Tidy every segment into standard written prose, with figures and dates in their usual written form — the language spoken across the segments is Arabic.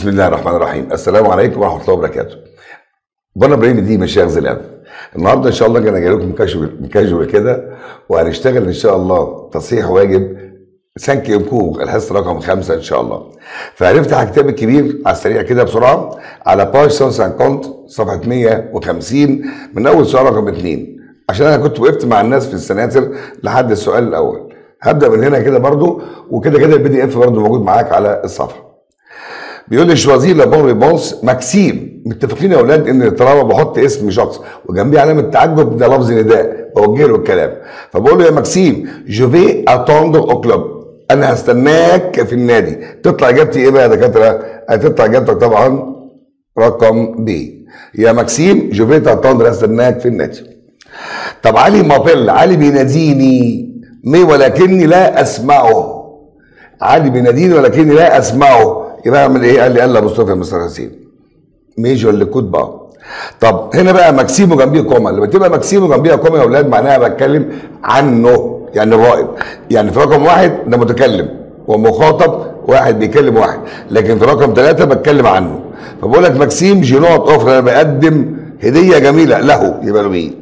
بسم الله الرحمن الرحيم. السلام عليكم ورحمه الله وبركاته. بنا ابراهيم دي مشايخ زلاب. النهارده ان شاء الله انا جاي لكم كاجوال كده، وهنشتغل ان شاء الله تصحيح واجب سانكي امكو الحصه رقم 5 ان شاء الله. فهنفتح الكتاب الكبير على السريع كده بسرعه على باج 150 صفحه 150 من اول سؤال رقم 2، عشان انا كنت وقفت مع الناس في السناتر لحد السؤال الاول. هبدا من هنا كده برضو، وكده كده البي دي اف برضو موجود معاك على الصفحه. بيقول لي شوازي لا بون ريبونس ماكسيم. متفقين يا اولاد ان طالما بحط اسم شخص وجنبيه علامه تعجب ده لفظ نداء بوجه له الكلام، فبقول له يا ماكسيم جو في اتوندر او كلوب، انا هستناك في النادي. تطلع اجابتي ايه بقى يا دكاتره؟ هتطلع اجابتك طبعا رقم بي. يا ماكسيم جو في اتوندر، هستناك في النادي. طب علي مابيل، علي بيناديني مي ولكني لا اسمعه. علي بيناديني ولكني لا اسمعه، يبقى اعمل ايه؟ قال لي قال مصطفى مستر حسين ميجو اللي كود بقى. طب هنا بقى ماكسيمو جنبيه كوما. لما تبقى ماكسيمو جنبيها كوما يا اولاد معناها بتكلم عنه، يعني الرائد. يعني في رقم 1 ده متكلم ومخاطب واحد بيكلم واحد، لكن في رقم 3 بتكلم عنه. فبقول لك ماكسيم جينوت اوفر، انا بقدم هديه جميله له، يبقى له مين؟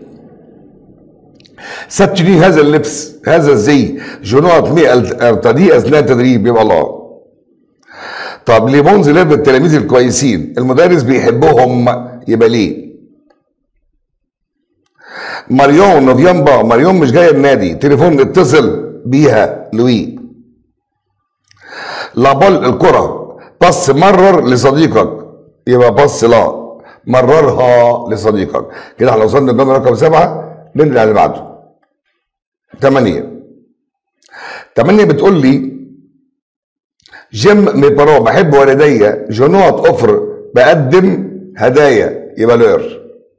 سبتني هذا اللبس، هذا الزي جينوت مي ارتدي اثناء التدريب، يبقى الله. طب ليمونز ليف التلاميذ الكويسين المدرس بيحبهم، يبقى ليه؟ ماريون نوفيامبا، ماريون مش جايه النادي، تليفون اتصل بيها لوي. لابول الكره، بص مرر لصديقك، يبقى بص لا مررها لصديقك. كده احنا وصلنا للجمله رقم 7، ننقل على اللي بعده. 8 بتقول لي جيم مي بارو، بحب والدي، جنوت اوفر بقدم هدايا، يبقى لير.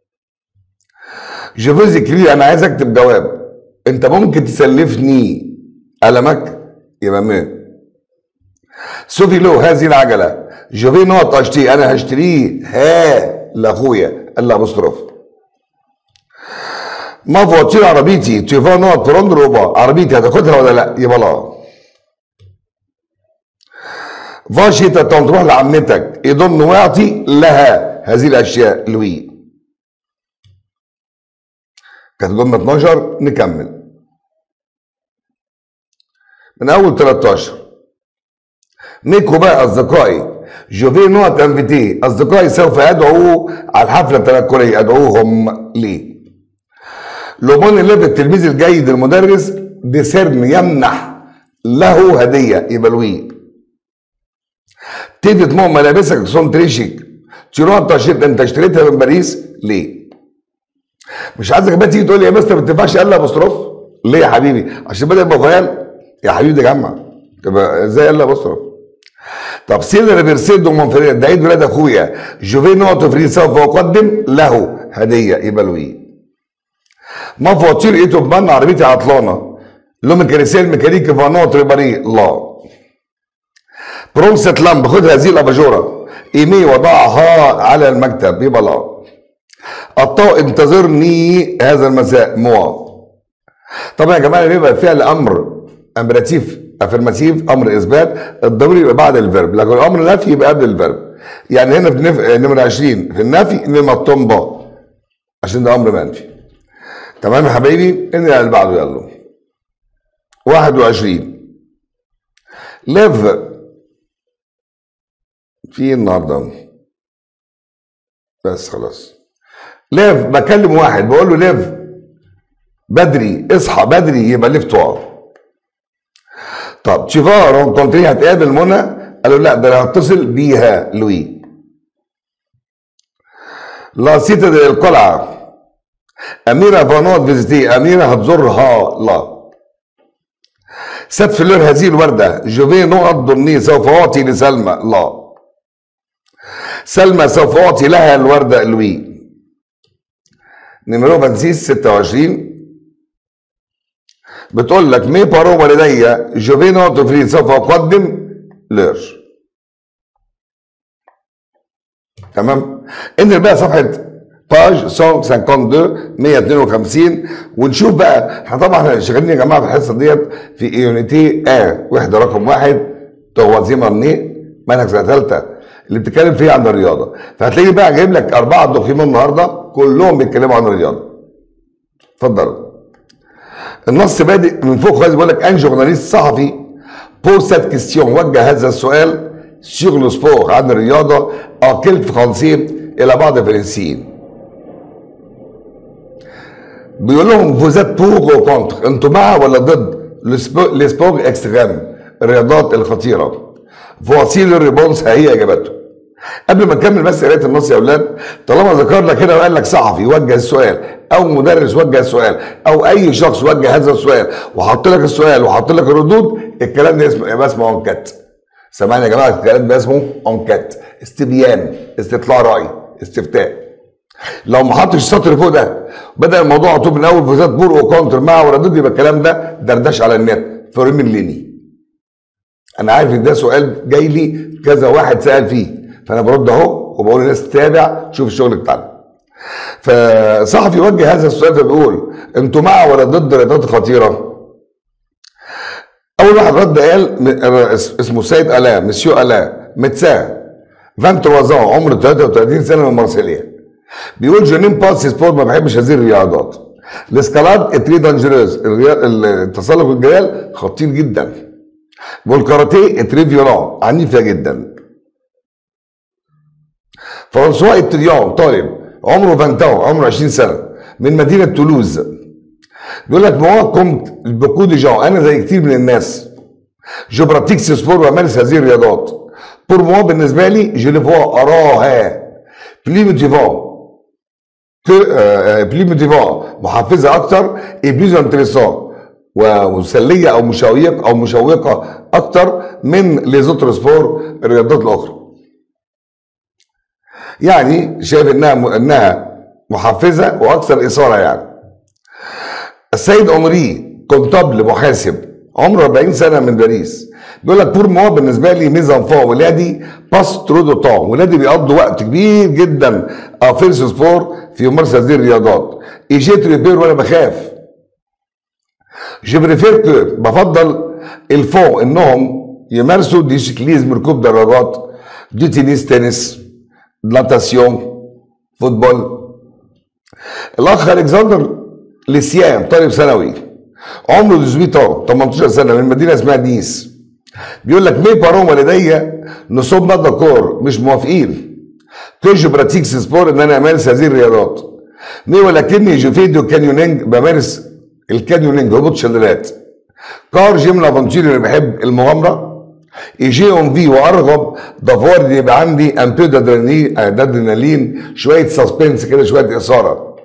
جوفوزي كري، انا عايز اكتب جواب، انت ممكن تسلفني قلمك، يبقى مين؟ سوفي لو هذه العجله، جوفي نوت اشتري، انا هشتريها لاخويا، قال لها بصرف. ما فوتشير عربيتي، تشوفها نوت بروند روبا، عربيتي هتاخدها ولا لا؟ يبقى لا. فاشي تروح لعمتك، يضم ويعطي لها هذه الاشياء لوي. كانت جمله 12. نكمل من اول 13. ميكو بقى اصدقائي، جوفي نوت انفيتي، اصدقائي سوف ادعو على الحفله التنكريه، ادعوهم ليه؟ لوبون الليف التلميذ الجيد المدرس، ديسيرن يمنح له هديه، يبقى لوي. تيجي تمو ملابسك سون تريشيك، تيروح تشيت، انت اشتريتها من باريس ليه؟ مش عايزك بقى تيجي تقول لي يا مستر ما تنفعش قال لها بصرف، ليه يا حبيبي؟ عشان بدأ يبقى خيال يا حبيبي، ده جمع، تبقى ازاي قال لها بصرف؟ طب سيل ريفيرسيدو مونفرير، ده عيد ولاد اخويا، جوفي نوت فري سوف اقدم له هديه، يبقى لوي. ما فواتير ايتو بمان، عربيتي عطلانه، لو ميكانيسيه الميكانيكي فانوت ريباري، لا. برونست لامب، خد هذه الاباجوره، ايمي وضعها على المكتب، يبقى لا. الطاء انتظرني هذا المساء، موا. طبعا يا جماعه بيبقى فعل امر امبراتيف افرماتيف، امر اثبات، الضمير يبقى بعد الفيرب، لكن الامر نفي يبقى قبل الفيرب. يعني هنا في نمره 20 في النفي نمره الطنبه، عشان ده امر منفي. تمام يا حبايبي؟ انقل على اللي بعده يلا. 21 ليف في النهارده بس خلاص. ليف بكلم واحد بقول له ليف بدري، اصحى بدري، يبقى ليف توا. طب تشيفار كونتري، هتقابل منى، قال له لا ده انا هتصل بيها لوي. لا سيتا دي القلعه، اميره فانوت فيزيتي، اميره هتزورها، لا. سات فلور هذه الورده، جوفي نقط ضمني سوف اعطي لسلمى، لا. سلمى سوف اعطي لها الورده لوي. نمرو 26 بتقول لك مي بارو والدي، جوفي نوت فري سوف اقدم لير. تمام؟ انزل بقى صفحه باج 152 152 ونشوف بقى. احنا طبعا شغالين يا جماعه في الحصه ديت في يونيتي وحده رقم 1 توازي مني منهج سنه ثالثه اللي بتتكلم فيه عن الرياضه. فهتلاقي بقى جايب لك 4 دوكيومنت النهارده كلهم بيتكلموا عن الرياضه. اتفضل. النص بادئ من فوق خالص، بيقول لك ان جورناليست صحفي بوز سات كيستيون، وجه هذا السؤال سيغ لو سبور عن الرياضه ا كيلك فرنسي الى بعض الفرنسيين. بيقول لهم فوزات بور او كونتر، انتوا مع ولا ضد لي سبور اكستريم، الرياضات الخطيره؟ فواسي لو ريبونس، هي اجابته. قبل ما نكمل بس قرايه النص يا اولاد، طالما ذكرنا كده وقال لك صحفي وجه السؤال او مدرس وجه السؤال او اي شخص وجه هذا السؤال وحط لك السؤال وحط لك الردود، الكلام ده اسمه انكات. سامعني يا جماعه؟ الكلام ده اسمه انكات، استبيان، استطلاع راي، استفتاء. لو ما حطش السطر فوق ده بدأ الموضوع على طول من اول فوزات بور وكونتر مع ولا ضد، يبقى الكلام ده دردش على النت فريم ليني. انا عارف ان ده سؤال جاي لي كذا واحد سأل فيه، فانا برد اهو وبقول للناس تتابع تشوف الشغل بتاعنا. فصحفي يوجه هذا السؤال فبيقول انتوا مع ولا ضد الرياضات الخطيره؟ اول واحد رد قال اسمه السيد الا، مسيو الا ميدسان 23 عمره 33 سنه من مارسيليا. بيقول جو نيم باس سبور، ما بحبش هذه الرياضات. الاسكالاد اتري دانجيروز، التسلق الجبال خطير جدا. والكاراتيه اتري فيولون، عنيفه جدا. فرانسوا اتريون طالب عمره 20 عمره 20 سنه من مدينه تولوز، بيقول لك موا كومت بوكو دي جون، انا زي كتير من الناس جو براتيك سي سبور، بمارس هذه الرياضات. بور موا بالنسبه لي جو لي فوا اراها بلي موتيفون بلي موتيفون، محفزه اكتر، اي بليز انتريسون، ومسليه او مشوقه اكتر من لي زوتر سبور، الرياضات الاخرى. يعني شايف انها محفزه واكثر اثاره يعني. السيد عمري كونتابل محاسب عمره 40 سنه من باريس، بيقول لك بور موا بالنسبه لي ميزان فوا، ولادي باس ترو دو طون، ولادي بيقضوا وقت كبير جدا فيرس سبور في ممارسه هذه الرياضات. ايجيت ريبير، وانا بخاف. جو بريفير كو، بفضل الفون انهم يمارسوا دي سيكليزم، ركوب دراجات، دي تنس، ناتاسيون، فوتبول. الاخ الكسندر ليسيان طالب ثانوي عمره 18 سنه من مدينه اسمها نيس، بيقول لك مي بارون، والدي نصوب نوت داكور، مش موافقين كو جو براتيك سبور، ان انا امارس هذه الرياضات. مي ولكني جو في دو كانيونينج، بمارس الكانيونينج، هبوط شلالات. كار جيم لافونتير، انا بحب المغامره. يجي اون في، وارغب دافوار يبقى عندي ان بو دادرينالين، شويه سسبنس كده، شويه اثاره.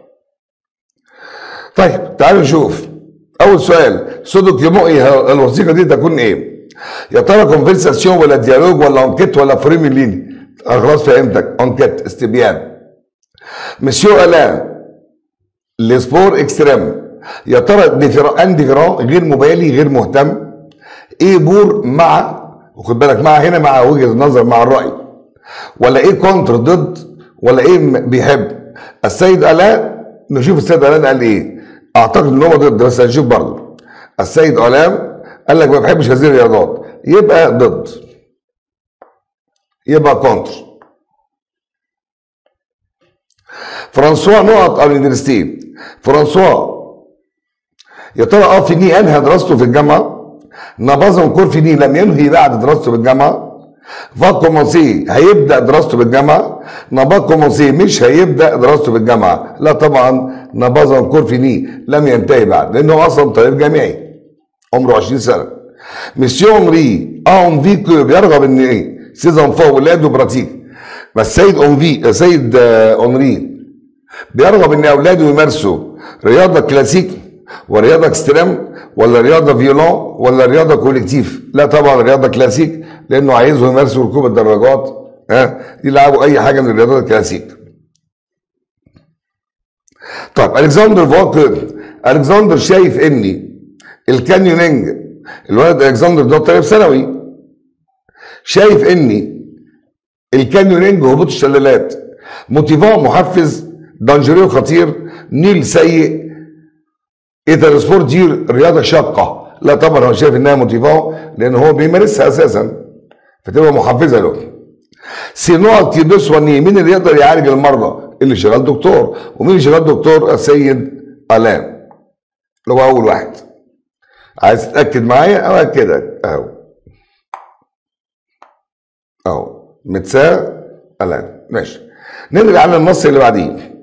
طيب تعالوا نشوف اول سؤال. صدق يمؤي الوثيقه دي تكون ايه؟ يا ترى كونفرساسيون ولا ديالوج ولا انكيت ولا فريم ليني؟ خلاص فهمتك، انكيت، استبيان. مسيو الان لي سبور اكستريم، يا ترى انديفيرون، غير مبالي، غير مهتم. ايه بور، مع، وخد بالك مع هنا مع وجهه النظر، مع الراي. ولا ايه كونتر، ضد. ولا ايه بيحب. السيد الا، نشوف السيد الا قال ايه. اعتقد ان هو ضد، بس هنشوف برضه. السيد الا قال لك ما بحبش هذه الرياضات، يبقى ضد، يبقى كونتر. فرانسوا نقط او يونيفرسيتي. فرانسوا يا ترى فيني انهى دراسته في الجامعه. نبازون كور فيني، لم ينهي بعد دراسته بالجامعه. فا كومونسي، هيبدا دراسته بالجامعه. نبا كومونسي، مش هيبدا دراسته بالجامعه. لا طبعا نبازون كور فيني، لم ينتهي بعد، لانه اصلا طالب جامعي عمره 20 سنه. مسيو اونري اونفي كو، بيرغب ان ايه سيزون فوا ولاده براتيك. بس السيد اونري بيرغب ان اولاده يمارسوا رياضه كلاسيك ورياضه اكستريم، ولا رياضه فيولون، ولا رياضه كوليكتيف. لا طبعا رياضه كلاسيك، لانه عايزهم يمارسوا ركوب الدراجات، يلعبوا اي حاجه من الرياضات الكلاسيك. طيب الكسندر شايف ان الكانيونينج، الولد الكسندر ده طالب ثانوي، شايف ان الكانيونينج وهبوط الشلالات موتيفون، محفز، دانجيريو خطير، نيل سيء، اذا السبورت دي رياضه شاقه. لا طبعا هو شايف انها موتيفون، لان هو بيمارسها اساسا فتبقى محفزه له. سي نقط كي بيسواني، مين اللي يقدر يعالج المرضى؟ اللي شغال دكتور. ومين اللي شغال دكتور؟ السيد الان، اللي هو اول واحد. عايز تتاكد معايا؟ او كده اهو متساء الان. ماشي، نرجع على النص اللي بعديه.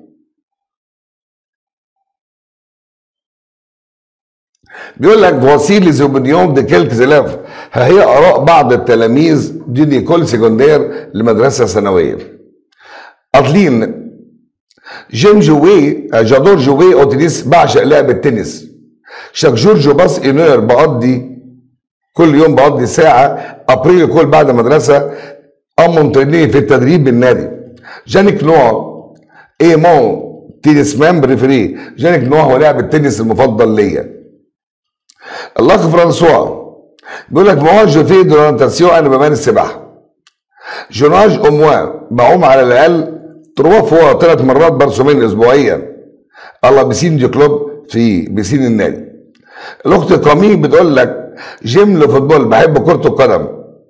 بيقول لك voici les opinions de quelques élèves، ها هي اراء بعض التلاميذ دي ايكول سيكوندير لمدرسه ثانويه. أطلين جيم جوي جادور جوي او تنس، بعشق لعب التنس. شاك جور جو باس انير، بقضي كل يوم بقضي ساعه ابري كل بعد المدرسه امونتريني في التدريب بالنادي. جانيك نوع ايه مون تنس مان بريفري، جانيك نوع هو لاعب التنس المفضل ليا. الاخ فرانسوا بيقول لك مواج جو في دورانتاسيون، انا بمارس سباحه. جوناج اموان، بعوم على الاقل 3 مرات برسومين اسبوعيا. الله بيسين دي كلوب، في بيسين النادي. الاخت كامي بتقول لك جيم لفوتبول، بحب كره القدم.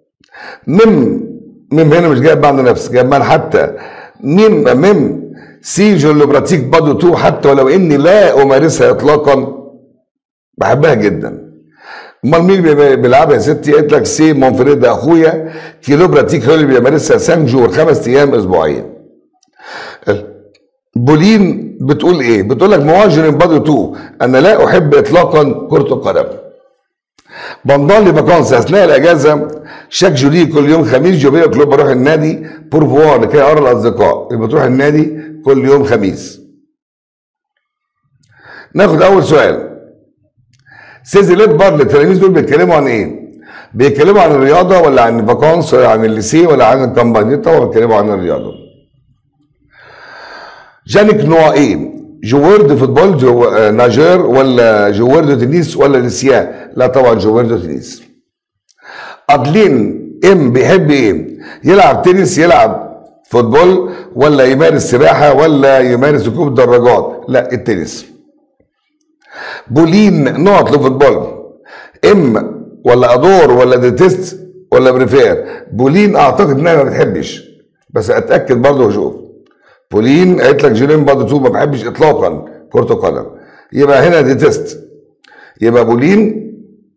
مم هنا مش جايب معنى نفس، جايب معنى حتى. مم سي جو لو براتيك بادو تو، حتى ولو اني لا امارسها اطلاقا بحبها جدا. امال مين بيلعبها يا ستي؟ قالت لك سي مونفريد، اخويا كيلو براتيك هو اللي بيمارسها 5 جور 5 ايام اسبوعيا. بولين بتقول ايه؟ بتقول لك مواجر بادو تو، انا لا احب اطلاقا كره القدم. بنضل لي فاكانس اثناء الاجازه، شاك جولي كل يوم خميس جوبيه كلوب، بروح النادي بورفوار لكي ارى الاصدقاء. اللي بتروح النادي كل يوم خميس. ناخد اول سؤال. سيزيليت بار، التلاميذ دول بيتكلموا عن ايه؟ بيتكلموا عن الرياضه ولا عن الفاكانس ولا عن الليسي ولا عن الكامباني؟ طبعا بيتكلموا عن الرياضه. جانيك نوع ايه؟ جوار دو فوتبول، ناجير ولا جوار دو تنس ولا ليسيا؟ لا طبعا جوار دو تنس. ادلين بيحب ايه؟ يلعب تنس، يلعب فوتبول، ولا يمارس سباحه، ولا يمارس ركوب دراجات؟ لا التنس. بولين نقط لفوتبول، ولا ادور ولا ديتست ولا بريفير؟ بولين اعتقد انها ما بتحبش، بس اتاكد برضه واشوف. بولين قالت لك جيلين برضه تو ما بحبش اطلاقا كرة القدم، يبقى هنا ديتست. يبقى بولين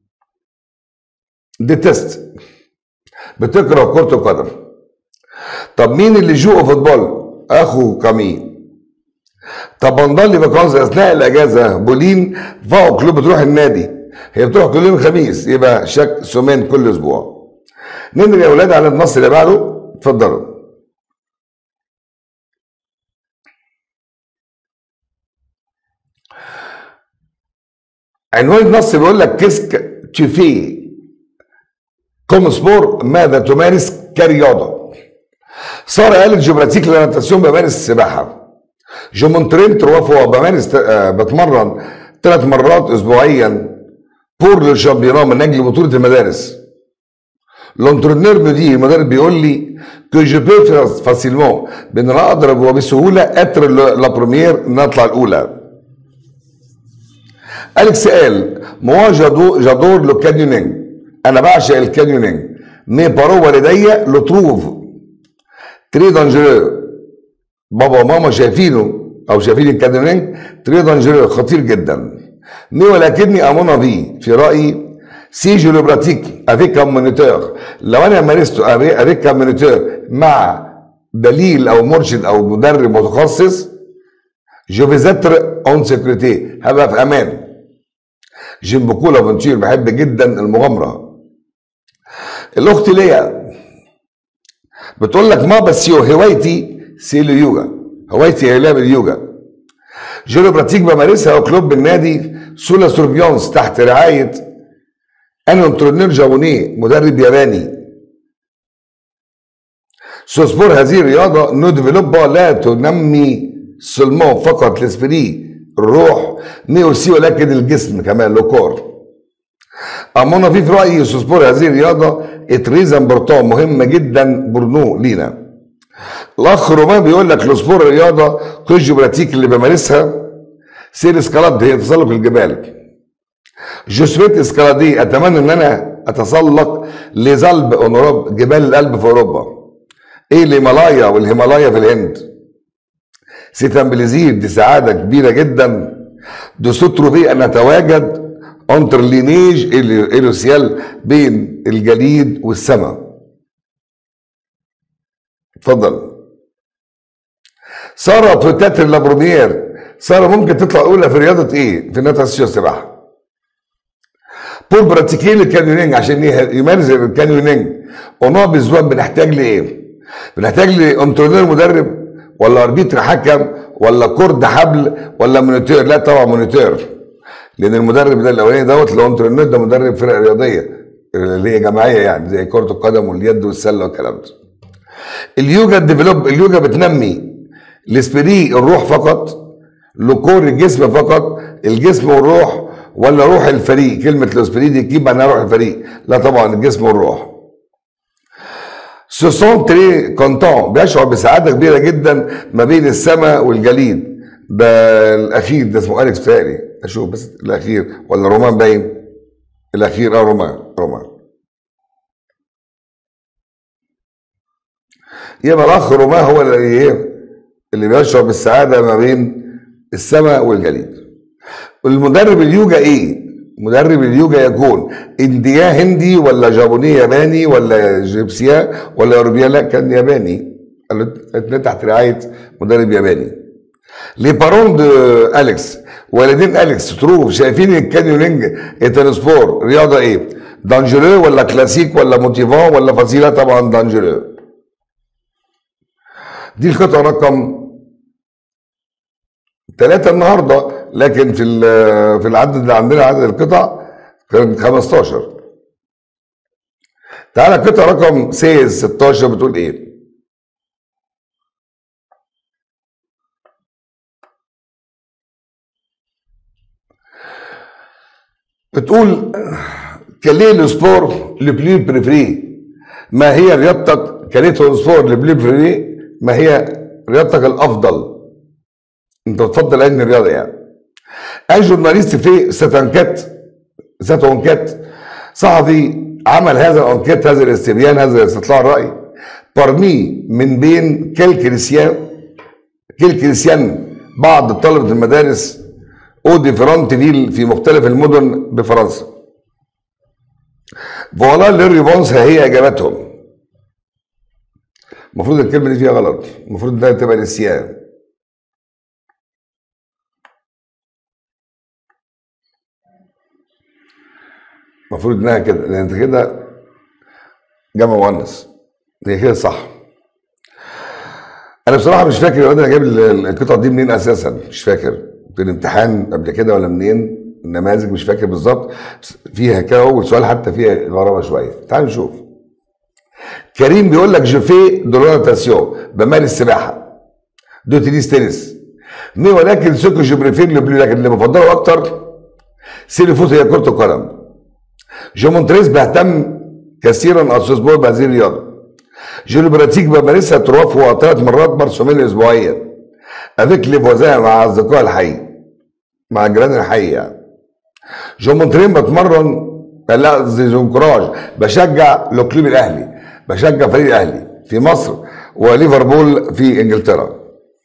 ديتست، بتكره كرة القدم. طب مين اللي جوه فوتبول؟ اخو كامي. طب بنضل فاكانس اثناء الاجازه، بولين فاو كلوب بتروح النادي، هي بتروح كل يوم خميس، يبقى شاك سومين كل اسبوع. ننزل يا اولاد على النص اللي بعده، اتفضلوا. عنوان النص بيقول لك كيسك تشيفي كوم سبور، ماذا تمارس كرياضه؟ ساره قالت جو براتيك لاناتاسيون، بمارس السباحه. جو مونترين تروا فوا، بتمرن 3 مرات اسبوعيا. بور لو شامبيونات، من اجل بطوله المدارس. لونترونير بدي، المدرب بيقول لي كو جو بو فاسيلمون، بان انا اقدر وبسهوله اتر لا بروميير، نطلع الاولى. أليكس قال موا جادور لو كانيونينج، انا بعشق الكانيونينج. مي بارو والدي لو تروف تري دانجرو، بابا وماما شايفينه او شايفين الكانيونينج تري دانجرو، خطير جدا. مي ولكني امونا في رايي سي جو لو براتيك افيك كومونيتور، لو انا مارسته افيك كومونيتور مع دليل او مرشد او مدرب متخصص، جو فيزاتر اون سيكوريتي، هبقى في امان. جيم بوكو لافونتير، بحب جدا المغامره. الاخت ليا بتقول لك ما بسيو هوايتي سي اليوجا، هوايتي هي لعب اليوجا. جو براتيك بمارسها او كلوب بالنادي سولا سوربيونس، تحت رعايه انترونير جابوني، مدرب ياباني. سو سبور، هذه الرياضه نو ديفلوبا، لا تنمي سلمون فقط لسبري الروح، مي اوسي ولكن الجسم كمان لو كور. امونا في رايي سو سبور، هذه الرياضه اتريز امبورتون، مهمه جدا برنو لينا. الاخ رومان بيقول لك لو سبور الرياضه كوجو براتيك اللي بمارسها سير اسكالاد، هي تسلق الجبال. جو سويت اسكالادي، اتمنى ان انا اتسلق لزلب اونوروب، جبال الألب في اوروبا. ايه الهيمالايا والهيمالايا في الهند. سي ان بليزير، دي سعاده كبيره جدا. دو ستروفي ان نتواجد انتر لينيج الوسيال بين الجليد والسماء. اتفضل. ساره بوتاتر لا بروميير، ساره ممكن تطلع اولى في رياضه ايه؟ في ناتاسيون السباحه. بور براتيكي الكانيونينج، عشان يمارس الكانيونينج ونوع بزوان بنحتاج لايه؟ بنحتاج لانترونير مدرب ولا اربيتر حكم ولا كرد حبل ولا مونيتور؟ لا طبعا مونيتور، لان المدرب ده الاولاني دوت اللي هو انترونير ده مدرب فرق رياضيه اللي هي جماعيه، يعني زي كره القدم واليد والسله والكلام ده. اليوجا ديفلوب، اليوجا بتنمي الاسبري الروح فقط، لكور الجسم فقط، الجسم والروح، ولا روح الفريق؟ كلمه الاسبري دي تجيب معناها روح الفريق، لا طبعا الجسم والروح. سوسون تري كونتون، بيشعر بسعاده كبيره جدا ما بين السماء والجليد. ده الاخير ده اسمه اليكس تاني، اشوف بس الاخير ولا رومان باين؟ الاخير رومان. يبقى الاخ رومان هو اللي بيشعر بالسعاده ما بين السماء والجليد. المدرب اليوجا ايه؟ مدرب اليوجا يكون انديا هندي ولا جابوني ياباني ولا جيبسيا ولا اوروبيا؟ لا كان ياباني، الاثنين تحت رعايه مدرب ياباني. لي بارون دو اليكس، والدين اليكس تروف شايفين الكانيونينج الترانسبور رياضه ايه؟ دانجرو ولا كلاسيك ولا موتيفون ولا فصيله؟ طبعا دانجرو. دي القطعه رقم 3 النهارده، لكن في العدد اللي عندنا عدد القطع كان 15. تعالى القطعه رقم 16 بتقول ايه؟ بتقول كاليه لو سبور لو بلو بريفري، ما هي رياضتك؟ كاليه لو سبور لو بلو بريفري، ما هي رياضتك الافضل؟ انت بتفضل انهي رياضه يعني؟ ان جورناليست في ساتونكات صحفي عمل هذا الانكيت، هذا الاستبيان، هذا استطلاع الراي، بارمي من بين كريستيان بعض طلبه المدارس او ديفرانت فيل في مختلف المدن بفرنسا. فوالا للريبونس، هي اجابتهم. المفروض الكلمه دي فيها غلط، المفروض ده تبقى نسيان. المفروض انها كده، لان انت كده جمع مؤنث، هي كده صح. انا بصراحه مش فاكر انا جايب القطعه دي منين اساسا، مش فاكر في الامتحان قبل كده ولا منين النماذج، مش فاكر بالظبط. فيها كده اول سؤال حتى فيها غرابه شويه. تعالوا نشوف. كريم بيقول لك جوفي دولوناتاسيون، بمارس سباحه. دو تنس مي، ولكن سوكو جبريفير لبلو، لكن اللي بفضله اكتر سيري فوت هي كره القدم. جو مونتريز بهتم كثيرا اسبوع بهذه الرياضه. جو براتيك بمارسها 3 مرات برسومين اسبوعيا. افيك لي فوزان، مع اصدقاء الحي، مع جيران الحي يعني. جو مونترين بتمرن، لا زونكراج، بشجع لو كلوب الاهلي، بشجع فريق الاهلي في مصر وليفربول في انجلترا.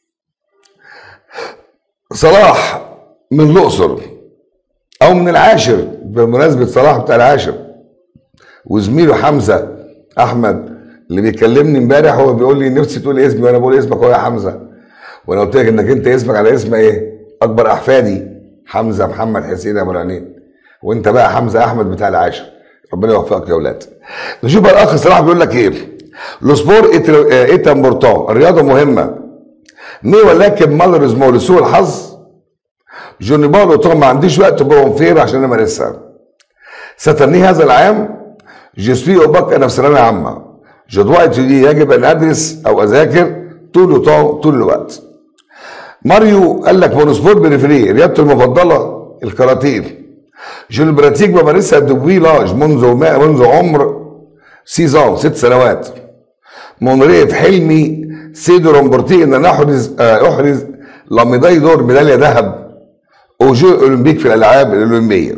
صلاح من الاقصر او من العاشر، بمناسبه صلاح بتاع العاشر، وزميله حمزه احمد اللي بيكلمني امبارح هو بيقول لي نفسي تقول اسمي، وانا بقول اسمك هو يا حمزه، وانا قلت لك انك انت اسمك على اسم ايه؟ اكبر احفادي حمزه محمد حسين ابو العينين، وانت بقى حمزه احمد بتاع العاشر. ربنا يوفقك يا اولاد. نشوف بقى الاخ صلاح بيقول لك ايه. لو سبور ايت امبورتون، الرياضه مهمه. مي ولكن مالوريزمون لسوء الحظ، جوني بالو طبعا ما عنديش وقت بقوم فير عشان امارسها. ستني هذا العام جسوي اوباك، انا في ثانويه عامه. جدوى يجب ان ادرس او اذاكر طول الوقت. ماريو قال لك مونوسبور بريفري، رياضته المفضله الكاراتيه. جو براتيك بمارسها دوبوي لاج منذ عمر 6 سنوات. منريف حلمي سيدو رومبورتي ان انا احرز لميداي دور ميداليه ذهب او جو اولمبيك في الالعاب الاولمبيه.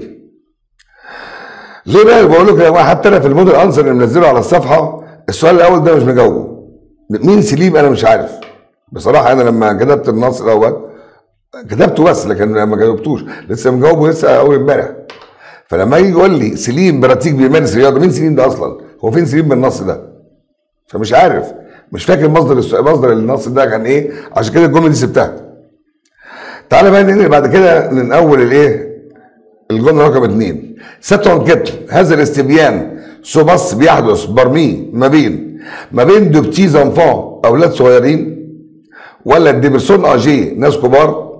ليه بقى بقول لكم يا جماعه، حتى انا في الموديل انسر اللي منزله على الصفحه السؤال الاول ده مش مجاوبه، مين سليم انا مش عارف بصراحه. انا لما كتبت النص دوت كتبته بس، لكن ما جاوبتوش، لسه مجاوبه لسه اول امبارح. فلما يجي يقول لي سليم براتيك بيمارس رياضه، مين سليم ده اصلا؟ هو فين سليم من النص ده؟ فمش عارف، مش فاكر مصدر النص ده كان ايه، عشان كده الجمله دي سبتها. تعالى بقى ننقل بعد كده من اول الايه، الجمله رقم 2. ساتون كتل هذا الاستبيان سوباس بيحدث برمي ما بين دو بتي زانفون اولاد صغيرين، ولا دي بيرسون اجي ناس كبار،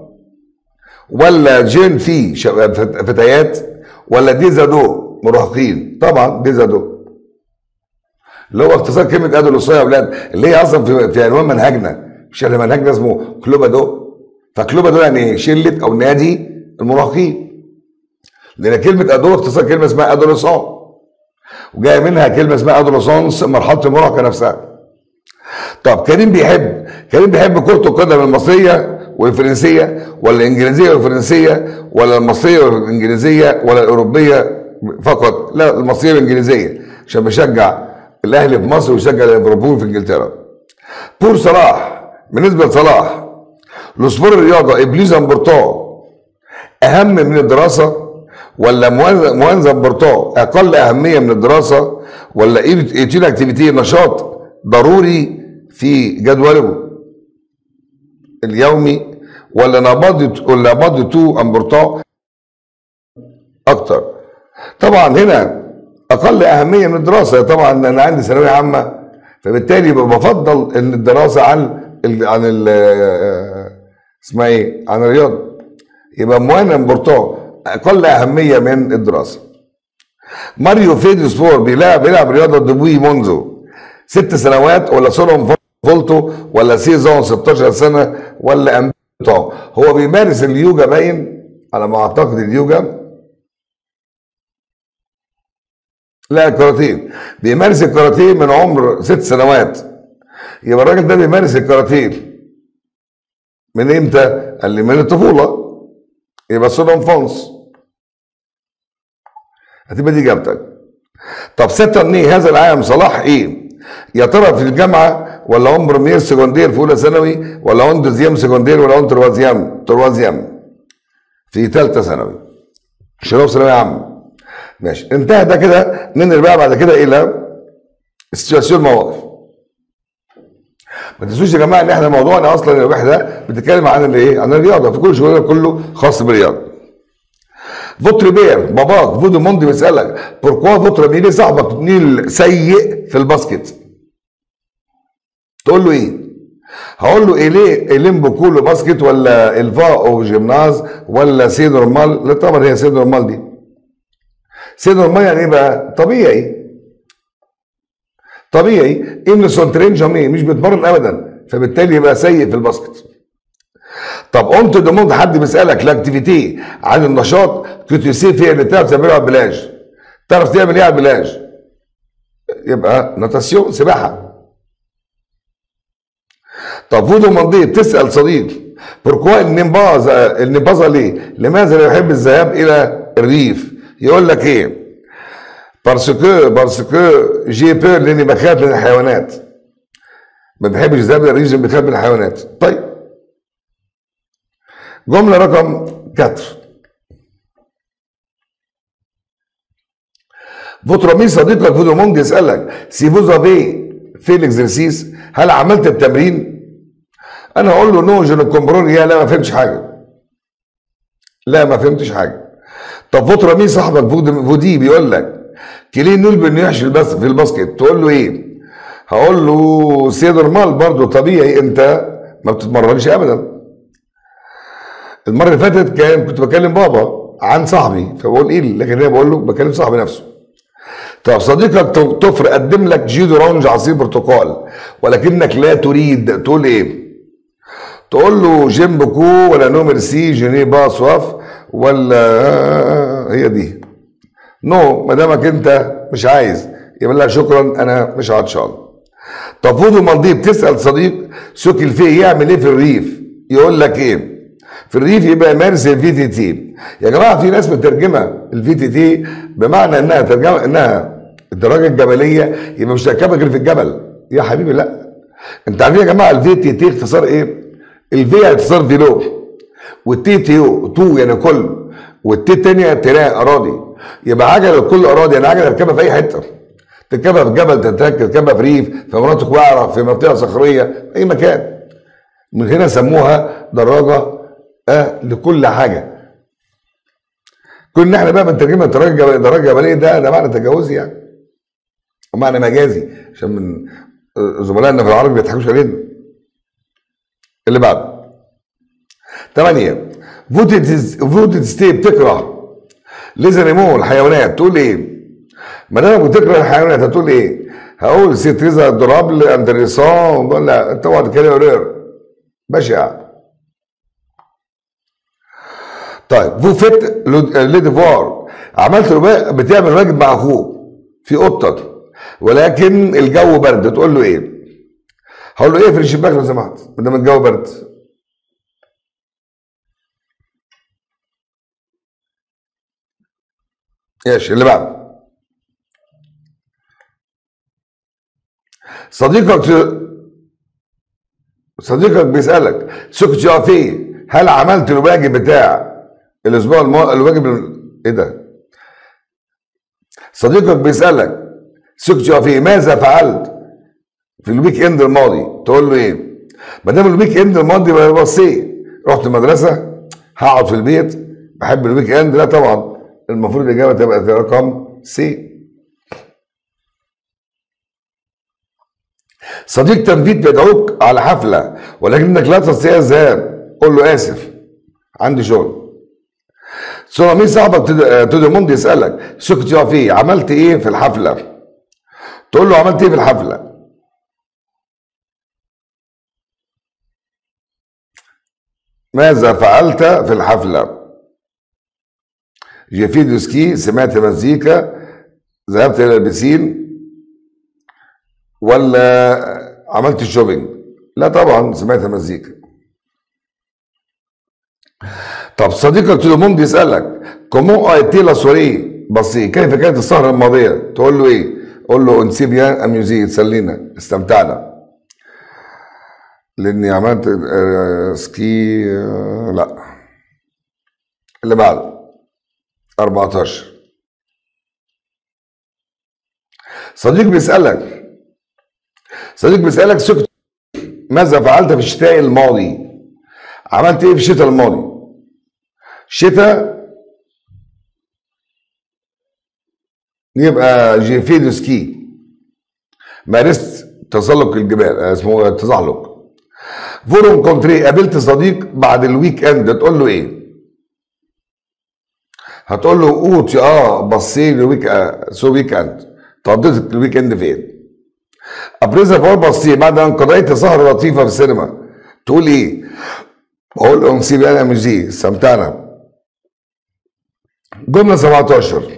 ولا جين في فتيات، ولا دي زادو مراهقين؟ طبعا دي زادو، اللي هو اختصار كلمه ادولوسيه يا اولاد، اللي هي اصلا في عنوان منهجنا. مش احنا منهجنا اسمه كلوبادو؟ فكلوبادو يعني شله او نادي المراهقين، لان كلمه ادو اختصار كلمه اسمها ادولوسون، وجايه منها كلمه اسمها ادولوسونس، مرحله المراهقه نفسها. طب كريم بيحب كرة القدم المصرية والفرنسية، ولا الإنجليزية والفرنسية، ولا المصرية والإنجليزية، ولا الأوروبية فقط؟ لا، المصرية والإنجليزية، عشان بيشجع الأهلي في مصر ويشجع ليفربول في إنجلترا. بور صلاح، بالنسبة لصلاح لسبور الرياضة إبليز امبورتون أهم من الدراسة، ولا موانز امبورتون أقل أهمية من الدراسة، ولا إيتين أكتيفيتي نشاط ضروري في جدوله اليومي، ولا نبض تو امبورتون اكتر؟ طبعا هنا اقل اهميه من الدراسه. طبعا انا عندي ثانويه عامه، فبالتالي بفضل ان الدراسه عن اسمها ايه، عن الرياضه. يبقى موان امبورتون اقل اهميه من الدراسه. ماريو فيدي سبور بيلعب رياضه دبوي منذ 6 سنوات، ولا سولون فولتو، ولا سيزون 16 سنه، ولا امبيتون؟ هو بيمارس اليوجا باين على ما اعتقد، اليوجا، لا الكاراتيه، بيمارس الكاراتيه من عمر 6 سنوات. يبقى الراجل ده بيمارس الكاراتيه من امتى؟ قال لي من الطفوله، يبقى سولون فونس، هتبقى دي اجابتك. طب ساترني هذا العام صلاح ايه؟ يا ترى في الجامعه، ولا اون بريمير سكوندير في اولى ثانوي، ولا اون دوزيام سكوندير، ولا اون تروازيام في ثالثه ثانوي، شباب ثانويه عامه. ماشي، انتهى ده كده. ننقل بقى بعد كده الى السيتواسيون، مواقف. ما تنسوش يا جماعه ان احنا موضوعنا اصلا الوحده بتتكلم عن الايه، عن الرياضه، في كل شغلنا كله خاص بالرياضه. فوتر بير باباك فودو موندي بيسالك بوركوا فوتر بير صاحبك نيل سيء في الباسكت، تقول له ايه؟ هقول له ايه ليمبو كولو باسكت، ولا الفا او جيمناز، ولا سي نورمال؟ لا طبعا هي سي نورمال دي. سي نورمال يعني ايه بقى؟ طبيعي ان سونترين جامي، مش بيتمرن ابدا، فبالتالي يبقى سيء في الباسكت. طب اونت دوموند حد بيسالك لاكتيفيتي عن النشاط كنت فيها اللي تعرف تعمله على البلاج، تعرف تعمل ايه على البلاج؟ يبقى ناتاسيون، سباحه. طب فودو مندي بتسال صديق بوركوا النبازه ليه؟ لماذا لا يحب الذهاب الى الريف؟ يقول لك ايه؟ بارسكو جي بير، لاني بخاف من الحيوانات، ما بحبش الذهاب الى الريف، بخاف من الحيوانات. طيب جمله رقم 4. فوتر مي صديقك فودو موند يسالك سي فوز افي في الاكزرسيس، هل عملت التمرين؟ انا اقول له نو جو نو كومبرون، لا ما فهمتش حاجه، لا ما فهمتش حاجه. طب فوتر مي صاحبك فودي بيقول لك كليه نول بنيحش في الباسكت، تقول له ايه؟ هقول له سي نورمال برضه، طبيعي انت ما بتتمرنش ابدا. المره اللي فاتت كنت بكلم بابا عن صاحبي فبقول ايه، لكن انا بقول له بكلم صاحبي نفسه. طب صديقك طفر قدم لك جيدو رونج عصير برتقال ولكنك لا تريد، تقول ايه؟ تقول له جيم بكو، ولا نو ميرسي جيني با سواف، ولا هي دي نو، ما دامك انت مش عايز يبقى لا شكرا انا مش عطشان. طب فودو مالدي بتسال صديق سوق الفيه يعمل ايه في الريف؟ يقول لك ايه؟ في الريف يبقى يمارس الفي تي تي. يا جماعه في ناس مترجمه الفي تي تي بمعنى انها الدراجه الجبليه، يبقى مش تركبها غير في الجبل. يا حبيبي لا، انت عارفين يا جماعه الفي تي تي اختصار ايه؟ الفي اختصار فيلو، والتي تيو تو يعني كل، والتي التانية تراء اراضي. يبقى عجله كل اراضي، يعني عجله تركبها في اي حته، تركبها في جبل، تركبها في ريف، في مناطق وعره، في منطقه صخريه، اي مكان. من هنا سموها دراجه لكل حاجه. كنا احنا بقى بنترجمها دراجه جبليه، ده معنى تجاوزي يعني، ومعنى مجازي، عشان من زملائنا في العرب ما يضحكوش علينا. اللي بعده 8 فوتد ستي بتكره ليزانيمو الحيوانات، تقول ايه؟ ما دام بتكره الحيوانات هتقول ايه؟ هقول سيتريزا درابل اندريسون، ولا طبعا كده رير بشع. طيب فو فيت ليديفوار، عملت رباء بتعمل واجب مع اخوك في قطه ولكن الجو برد، تقول له ايه؟ هقول له ايه في الشباك لو سمحت ما دام الجو برد. ايش اللي بعده؟ صديقك بيسألك سكت يا فيه، هل عملت الواجب بتاع الاسبوع الواجب ايه ده؟ صديقك بيسألك سكت يا فيه ماذا فعلت في الويك اند الماضي، تقول له ايه؟ ما دام الويك اند الماضي بصيت رحت المدرسه، هقعد في البيت، بحب الويك اند، لا طبعا المفروض الاجابه تبقى رقم سي. صديق تنفيذ بيدعوك على حفله ولكنك لا تستطيع الذهاب، قول له اسف عندي شغل. مين صاحبك توديموند يسالك سكت يا فيه عملت ايه في الحفله، تقول له عملت ايه في الحفله؟ ماذا فعلت في الحفله؟ جيفي دوسكي، سمعت مزيكا، ذهبت الى البسين، ولا عملت شوبينج؟ لا طبعا سمعت مزيكا. طب صديقك توديموند يسالك كومون ايتي لا سوري بسي، كيف كانت السهره الماضيه، تقول له ايه؟ قول له انسي بيان اميوزي، تسلينا استمتعنا. لاني عملت سكي لا. اللي بعده 14 صديق بيسألك سكت ماذا فعلت في الشتاء الماضي، عملت ايه في الشتاء الماضي؟ شتاء يبقى جيفي دو سكي، مارست تسلق الجبال، اسمه تزحلق. فورم كونتري، قابلت صديق بعد الويك اند، تقول له ايه؟ هتقول له اوت بصي ويك اند، قضيت الويك اند فين؟ ابرزها فور بصي بعد ان قضيت سهره لطيفه في السينما، تقول ايه؟ بقول له نسيب انا مجي استمتعنا. جمله 17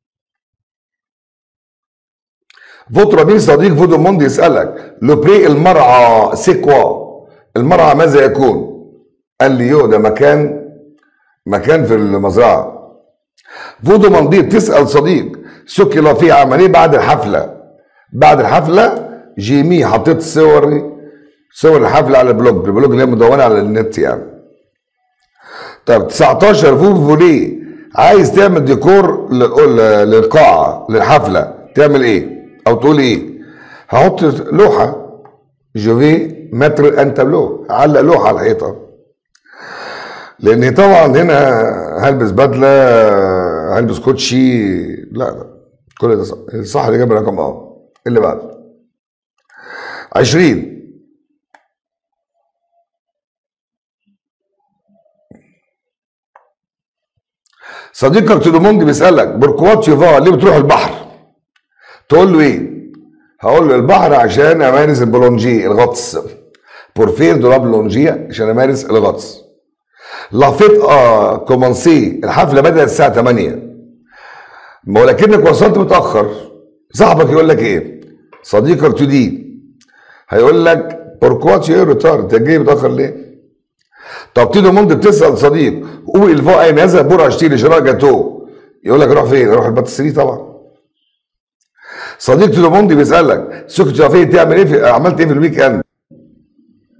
فوترا مين صديق فودوموند يسالك لو بري المرعى سيكوا، المرعى ماذا يكون؟ قال لي ده مكان في المزرعه. فودو مندير تسأل صديق سكي في عمل ايه بعد الحفلة جيمي، حطيت صور الحفلة على البلوج اللي هي مدونة على النت يعني. طب 19 فولي عايز تعمل ديكور للقاعة للحفلة، تعمل ايه؟ او تقول ايه؟ هحط لوحة جوفي متر ان تابلو، علق لوحة على الحيطة. لان طبعا هنا هلبس بدله، هلبس كوتشي، لا كل ده صح اللي جاب رقم اللي بعده 20 صديقك توديموند بيسالك بوركوات يوفا ليه بتروح البحر، تقول له ايه؟ هقول له البحر عشان امارس البولونجي الغطس، بورفير دولاب لونجيه عشان امارس الغطس. لافيت كومانسي الحفله بدات الساعه 8 ولكنك وصلت متاخر، صاحبك يقول لك ايه؟ صديقك تودي هيقول لك بوركوات يو ريتار، انت جاي متاخر ليه؟ طب توديموند بتسال صديق او الفو اين هذا بور اشتري شراء جاتو، يقول لك روح فين؟ روح الباتسري طبعا. صديق توديموند بيسالك سكت فين تعمل ايه عملت ايه في الويك اند،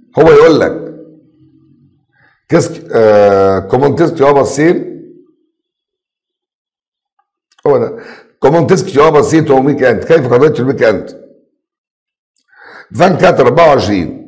هو يقول لك كيسك كومون tu as passé. هو ده كومون tu as passé ton weekend. كيف قضيت الويك اند؟ 24 24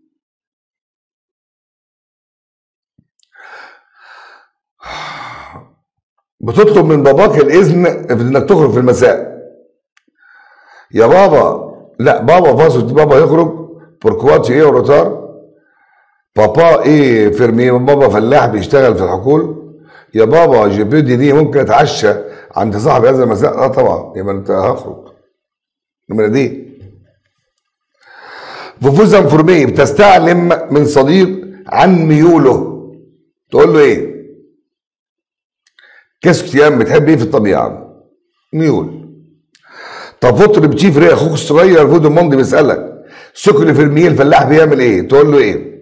بتطلب من باباك الاذن في انك تخرج في المساء. يا بابا، لا بابا فاسو بابا يخرج بوركواتي ايه وروتار. بابا ايه فيرمي، بابا فلاح بيشتغل في الحقول. يا بابا جيبي دي ممكن اتعشى عند صاحبي هذا المساء؟ اه طبعا، يبقى انت هخرج. النمره دي فوفوز انفورمي، بتستعلم من صديق عن ميوله. تقول له ايه؟ كاس بتحب ايه في الطبيعه؟ ميول. طب فطر بتشيف ريه اخوك الصغير فودو موندي بيسالك سكر فيرميه الفلاح بيعمل ايه؟ تقول له ايه؟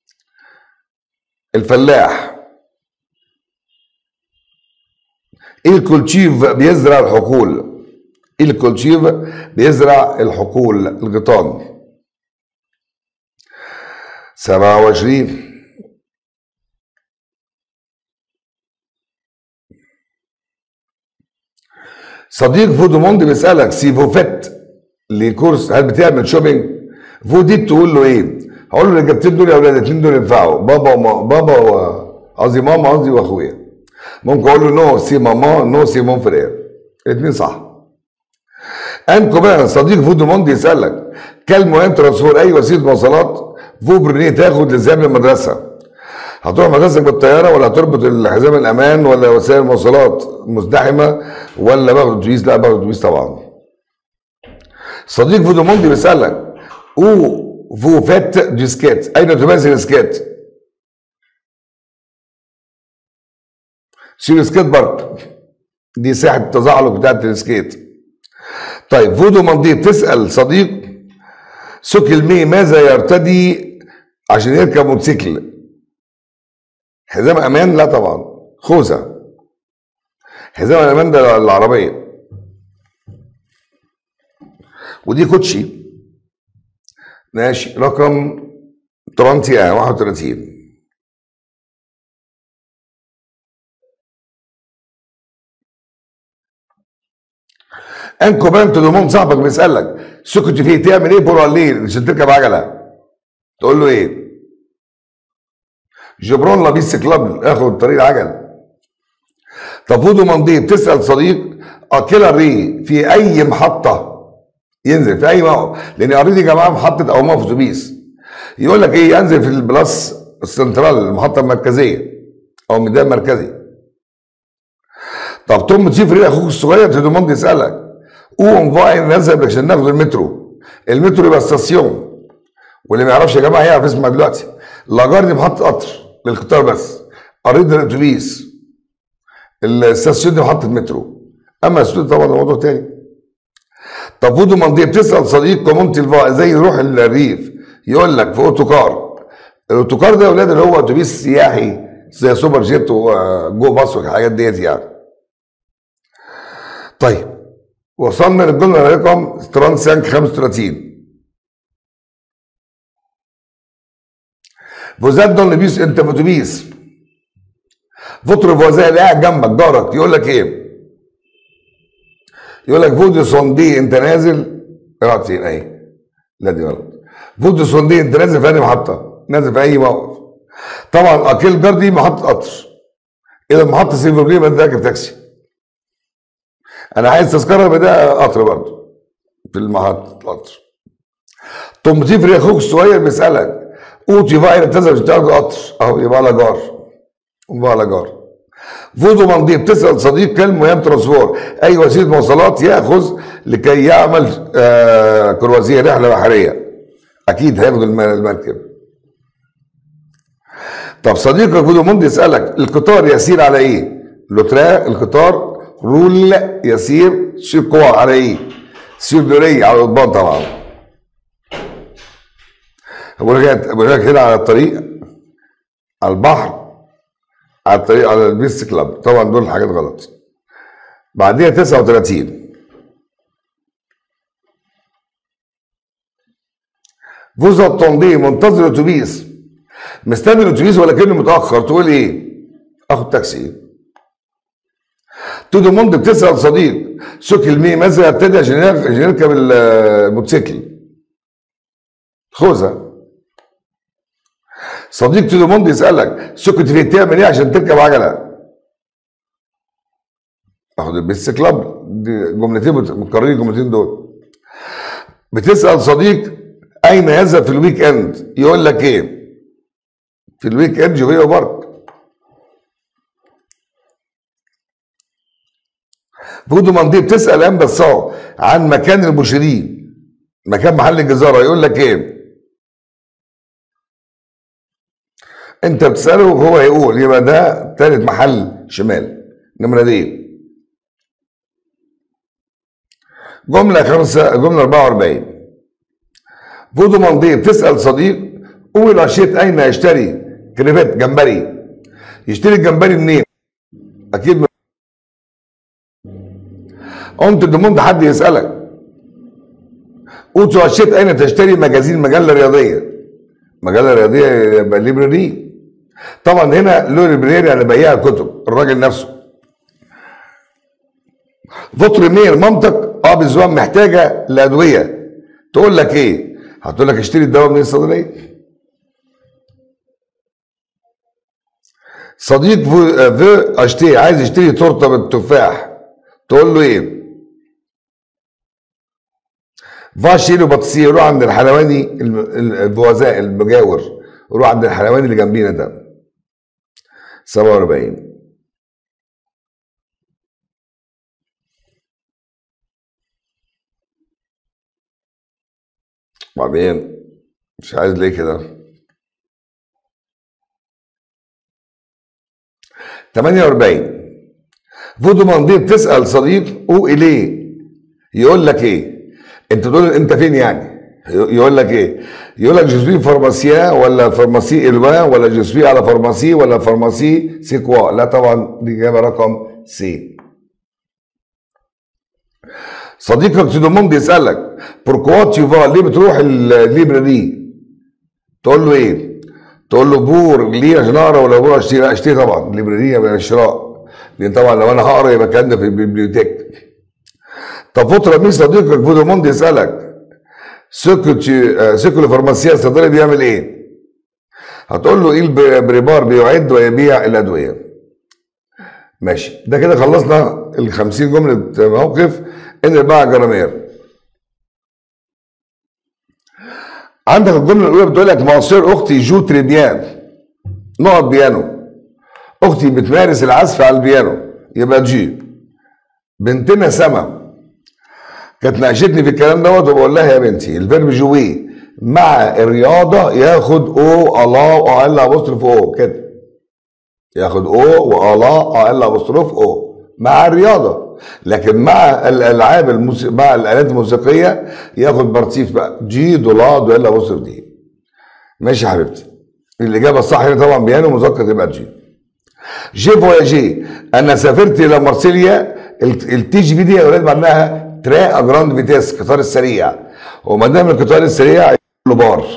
الفلاح الكولتشيف بيزرع الحقول. الكولتشيف بيزرع الحقول الغيطان. 27 صديق فودوموند بيسالك سي فو فيت لكورس، هل بتعمل شوبينج؟ فو دي تقول له ايه؟ هقول له الاجابتين دول يا اولاد، الاثنين دول ينفعوا، بابا قصدي ماما قصدي واخويا. ممكن اقول له نو سي ماما نو سي مون فرير، الاثنين صح. ان كمان صديق فودوموند يسالك كلمه مهم ترانسفور اي وسيله مواصلات فو برنيه تاخد للذهاب للمدرسه. هتروح مدرستك بالطياره ولا هتربط الحزام الامان ولا وسائل المواصلات مزدحمه ولا باخد اتوبيس؟ لا باخد اتوبيس طبعا. صديق فودوموندي بيسالك او فو فات دي سكيت، اين تمثل السكيت؟ سير سكيت بارك، دي ساحه التزحلق بتاعت السكيت. طيب فودوموندي بتسال صديق سوكي المي ماذا يرتدي عشان يركب موتوسيكل؟ حزام امان؟ لا طبعا، خوذه. حزام الامان ده العربيه، ودي كوتشي. ماشي. رقم 31 انكو بان تلومون صاحبك بيسالك سكت فيه تعمل ايه بره الليل عشان تركب عجله؟ تقول له ايه؟ جبران لابيس كلاب، اخد طريق العجل. طب فودو مندي بتسال صديق اكيلا ري في اي محطه ينزل، في اي موقف، لان اوريدي يا جماعه محطه او موقف اتوبيس. يقول لك ايه؟ ينزل في البلاس السنترال، المحطه المركزيه او الميدان المركزي. طب توم تشيف ري اخوك الصغير فودو مندي يسالك قوم بقى ننزل عشان ناخد المترو. المترو يبقى ستاسيون، واللي ما يعرفش يا جماعه يعرف اسمها دلوقتي. لاجار دي محطه قطر للقطار بس، قريت الاتوبيس. الستاسيون دي محطه مترو، اما السود طبعا ده موضوع تاني. طب فودو منديه بتسال صديق كومونتي الفا ازاي يروح الريف؟ يقول لك في اوتوكار. الاوتوكار ده يا اولاد اللي هو اتوبيس سياحي زي سوبر جيت وجو باص والحاجات ديت يعني. طيب وصلنا للجمله رقم 35. فوزات دون بيس انت في اتوبيس فطر فوزات اللي قاعد جنبك جارك يقول لك ايه؟ يقول لك فودي صندي انت نازل رايح فين؟ اهي. لا دي غلط. فودي صندي انت نازل في اي محطه؟ نازل في اي موقف. طبعا اكيل جاردي محطه قطر، اذا محطه سيفرلي ما انت راكب تاكسي. انا عايز تذكره بدا قطر برضه في المحطه القطر. طب تفرق اخوك الصغير بيسالك اوتي بقى تنزل عشان تاخد قطر اهو، يبقى على جار. يبقى على جار. فودو مندي بتسال صديق كلمه مهم ترانسبور اي وسيله مواصلات ياخذ لكي يعمل كروازيه رحله بحريه. اكيد هياخد المركب. طب صديقك فودو مندي يسالك القطار يسير على ايه؟ لوترا القطار رول يسير سير على ايه؟ سير دوري على القضبان طبعا. بقول لك هنا على الطريق، على البحر، على الطريق، على البيست كلاب، طبعا دول حاجات غلط. بعديها 39 فوز التنظيم منتظر الاتوبيس، مستني الاتوبيس ولكنه متاخر، تقول ايه؟ اخد تاكسي. تو دوموند بتسال صديق سوكل مي ماذا يبتدي عشان يركب الموتوسيكل؟ خوذه. صديق تو دوموند يسالك سكت في تعمل ايه عشان تركب عجله؟ اخد البيس كلاب. دي جملتين متكررين، الجملتين دول. بتسال صديق اين يذهب في الويك اند؟ يقول لك ايه؟ في الويك اند جوفيه بارك. فودو مندي بتسال ام بصاو عن مكان المشيرين، مكان محل الجزاره، يقول لك ايه؟ انت بتساله وهو هيقول، يبقى ده تالت محل شمال. نمره دي. جمله 44. فودو مندي بتسال صديق قومي العشيت اين يشتري كريفات جمبري؟ يشتري الجمبري منين؟ اكيد من قمت دوموند حد يسالك اوتو عشيت اين تشتري مجازين مجله رياضيه؟ مجله رياضيه يبقى ليبراري. طبعا هنا لو ليبراري يعني بياع كتب الراجل نفسه. فطر مير مامتك بالزوام محتاجه لادويه، تقول لك ايه؟ هتقول لك اشتري الدواء من الصيدليه. صديق فو اشتري عايز يشتري تورته بالتفاح، تقول له ايه؟ فاشيلو بطسي، يروح عند الحلواني البوازاء المجاور، يروح عند الحلواني اللي جنبينا ده. 47. وبعدين مش عايز ليه كده؟ 48. فودو مندي بتسال صديق او اليه، يقول لك ايه؟ انت تقول انت فين يعني؟ يقول لك ايه؟ يقول لك جسوي فارماسيا ولا فارماسي الوا ولا جسوي على فارماسي ولا فارماسي سيكوا؟ لا طبعا دي اجابه رقم سي. صديقك تودوموند يسالك بوركوا تيفا، ليه بتروح الليبراري؟ تقول له ايه؟ تقول له بور ليه عشان اقرا ولا بور اشتري؟ لا اشتري طبعا، الليبراري يبقى الشراء، لان طبعا لو انا هقرا يبقى الكلام ده في البيبليوتيك. طب فتره مين صديقك فودوموند يسالك سيكو الفارماسيا الصيدلي بيعمل ايه؟ هتقول له ايه؟ بريبار بيعد ويبيع الادويه. ماشي، ده كده خلصنا ال 50 جمله موقف. انزل بقى على الجرامير. عندك الجمله الاولى بتقول لك مصير اختي جو تريبيان نقط بيانو، اختي بتمارس العزف على البيانو، يبقى جي. بنتنا سما كانت ناقشتني في الكلام دوت، وبقول لها يا بنتي الفيرب جوي مع الرياضه ياخد او الا والا ابوستروف او كده، ياخد او والا الا ابوستروف او مع الرياضه، لكن مع الالعاب مع الالات الموسيقيه ياخد بارتيف بقى جي دولا دو الا ابوستروف دي. ماشي يا حبيبتي، الاجابه الصح هنا طبعا بيانو مذكر تبقى جي. جي فواياجي، انا سافرت الى مارسيليا. التي جي في دي يا اولاد معناها ترا جراند فيتيس، القطار السريع، وما دام القطار السريع له بار.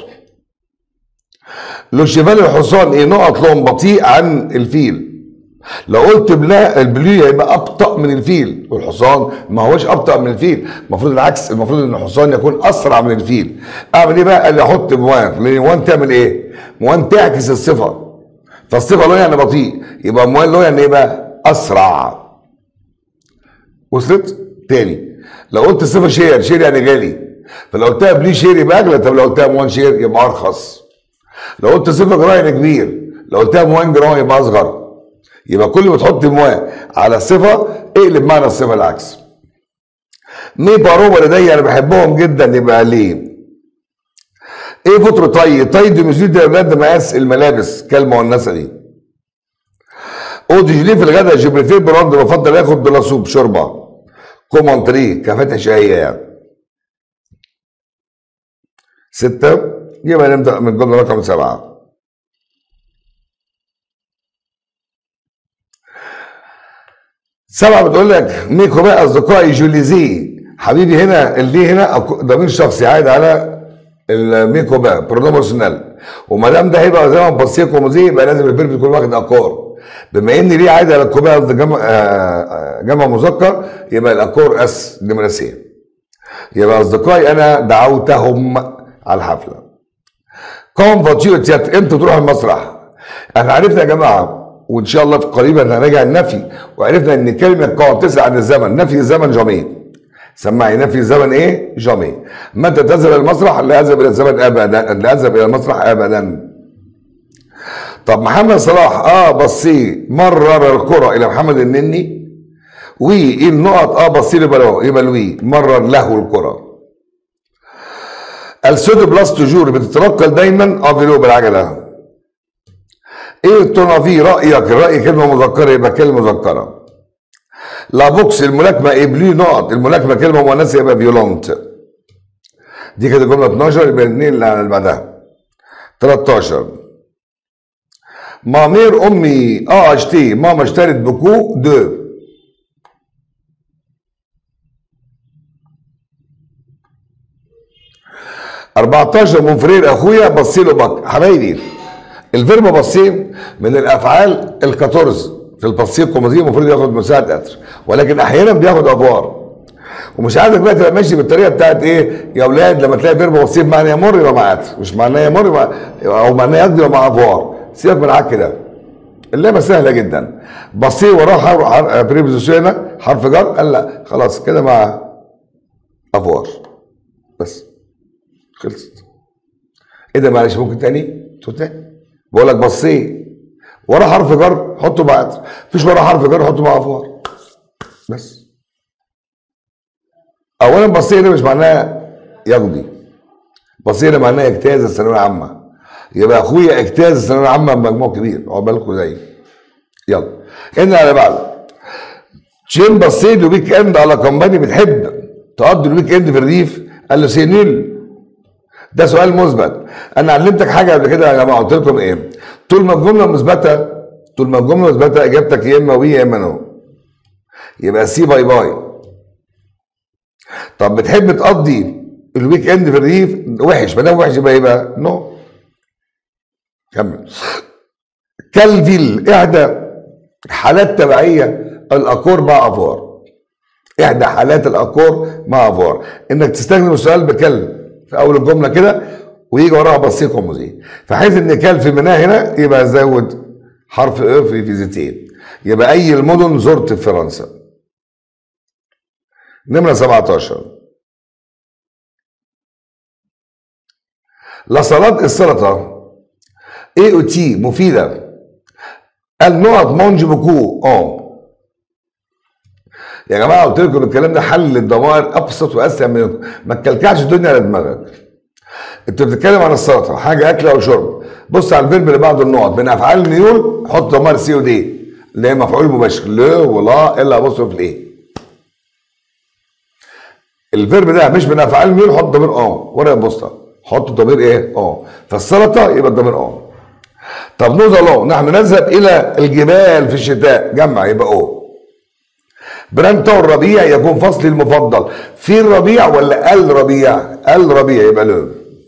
لو شيفال الحصان ايه؟ نقط لون بطيء عن الفيل. لو قلت بلا البلو هيبقى ابطا من الفيل، والحصان ما هوش ابطا من الفيل، المفروض العكس، المفروض ان الحصان يكون اسرع من الفيل. اعمل ايه بقى؟ قال لي احط موان، لان موان تعمل ايه؟ موان تعكس الصفه، فالصفه لو يعني بطيء يبقى موان لو يعني ايه بقى؟ اسرع. وصلت؟ تاني، لو قلت الصفه شير، شير يعني غالي، فلو قلتها بلي شير يبقى اغلى، طب لو قلتها موان شير يبقى ارخص. لو قلت صفه جرام يعني كبير، لو قلتها موان جرام يبقى اصغر. يبقى كل ما تحط موان على الصفه اقلب معنى الصفه العكس. مي باروبا لدي انا بحبهم جدا، يبقى ليه؟ ايه فطر طي؟ طي دي مش دي اولاد مقاس الملابس كالمؤنثه دي. او ديجلي في الغداء جبريفيه براند بفضل اخد بلاسوب شوربه كومونتري كفتح شهيه يعني. 6. يبقى نبدا من الجمله رقم 7. سبعة بتقول لك ميكو بقى اصدقائي جوليزي، حبيبي هنا اللي هنا ضمير شخصي عايد على الميكوبا برونوموشنال، وما دام ده هيبقى زمن بسيط كوموزي يبقى لازم الفيرب يكون واخد اكور. بما ان ليه عايده على الكوبا جمع مذكر يبقى الاكور اس نمره سي. يبقى اصدقائي انا دعوتهم على الحفله. كوم فاتيو تياتر، امتى تروح المسرح؟ احنا عرفنا يا جماعه وان شاء الله قريبا هنراجع النفي، وعرفنا ان كلمه كون تسعى عن الزمن. نفي الزمن جامي. سمعي نفي الزمن ايه؟ جامي. متى تذهب الى المسرح؟ لا اذهب الى الزمن ابدا، لا اذهب الى المسرح ابدا. طب محمد صلاح بصي مرر الكره الى محمد النني، وي النقط بصي له يبقى الوي مرر له الكره. السود بلاس توجور بتتنقل دايما فيلو بالعجله. ايه التونافي رايك؟ الراي كلمه مذكره يبقى كلمه مذكره. لا بوكس الملاكمه ابلي نقط، الملاكمه كلمه مؤنثه يبقى فيولونت. دي كده جمله 12 يبقى الاثنين اللي بعدها. 13 مامير امي اشتي، ماما اشترت بكو دو. 14 من فرير اخويا بصي له بك. حبايبي الفيرب بصي من الافعال ال14 في البصي الكوميدي المفروض ياخد مساعد اتر، ولكن احيانا بياخد ادوار. ومش عايزك بقى تبقى ماشي بالطريقه بتاعت ايه يا اولاد، لما تلاقي فيرب بصي بمعنى يمر يبقى مع اتر، مش معناه يمر او معناه يقضي مع ادوار. سيبك من العك ده، اللعبه سهله جدا. بصي وراه حرف بريبوزيشن حرف جر، قال لا خلاص كده مع افوار بس خلصت. ايه ده معلش ممكن تاني؟ بقول لك بصي ورا حرف جر حطه مع اتر، مفيش ورا حرف جر حطه مع افوار بس. اولا بصي ده مش معناها يقضي، بصي ده معناها اجتاز الثانويه العامه. يبقى اخويا اجتاز الثانويه العامه بمجموع كبير، عقبالكم زي يلا. ان على بعض شين بصي له ويك اند على كومباني، بتحب تقضي الويك اند في الريف؟ قال له سينيل. ده سؤال مثبت. انا علمتك حاجه قبل كده يا جماعه، قلت لكم ايه؟ طول ما الجمله مثبته اجابتك يا اما وي يا اما نو، يبقى سي باي باي. طب بتحب تقضي الويك اند في الريف؟ وحش، ما دام وحش يبقى نو. كمل. كالفيل احدى حالات تبعيه الاكور مع افوار. احدى حالات الاكور مع افوار انك تستخدم السؤال بكل في اول الجمله كده ويجي وراها بصي كوموزي، فحيث ان كال في منها هنا يبقى زود حرف في فيزيتين، يبقى اي المدن زرت في فرنسا. نمره 17 السلطه اي او تي مفيده. النقط مونج بوكو يا جماعه قلت لكم الكلام ده حل للضمائر ابسط واسهل منكم، ما تكلكعش الدنيا على دماغك. انت بتتكلم عن السلطه حاجه اكل او شرب، بص على الفيرب اللي بعده النقط من افعال الميول حط ضمائر سي ودي اللي هي مفعول مباشر لا ولا الا بصرف الايه. الفيرب ده مش من افعال الميول حط ضمير ورقه بوسطه حط ضمير ايه فالسلطه يبقى الضمير طب نوزا نحن نذهب الى الجبال في الشتاء جمع يبقى برانتا الربيع يكون فصلي المفضل. في الربيع ولا الربيع؟ الربيع يبقى له.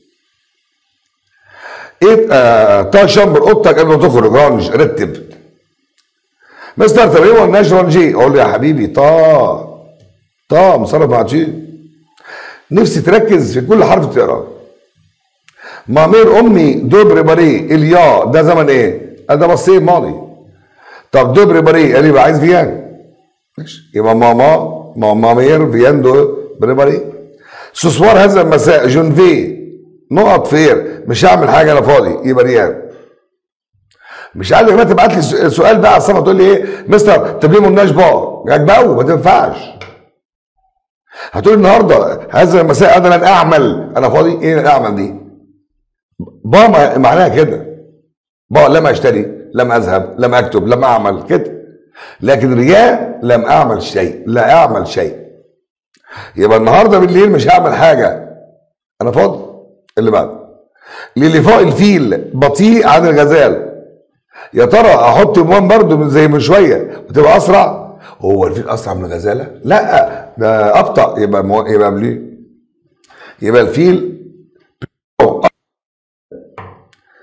ايه تا شامبر اوضتك قبل ما تخرج رانج رتب. مستر تمرين والناش رانجي اقول له يا حبيبي طا مصرف مع تشي. نفسي تركز في كل حرف تقراه. مامير امي دو بريباري اليا ده زمن ايه؟ ده بصيه ماضي. طب دو بريباري قال يبقى عايز فيان ماشي، يبقى مامير فيان دو بريباري. سوسوار هذا المساء جونفي نقط فير مش هعمل حاجه انا فاضي يبقى ريان. مش عايزك بقى تبعت لي سؤال بقى على الصفحه تقول لي ايه مستر طب ليه ما قلناش بقى ما تنفعش. هتقول النهارده هذا المساء انا لن اعمل انا فاضي. ايه لن اعمل دي؟ معناها كده لم اشتري لم اذهب لم اكتب لم اعمل كده. لكن رياء لم اعمل شيء لا اعمل شيء. يبقى النهارده بالليل مش هعمل حاجه انا فاضي. اللي بعد للفاء الفيل بطيء عن الغزال. يا ترى احط موان برضو زي من شويه وتبقى اسرع؟ هو الفيل اسرع من الغزاله؟ لا ده ابطا. يبقى بليه. يبقى الفيل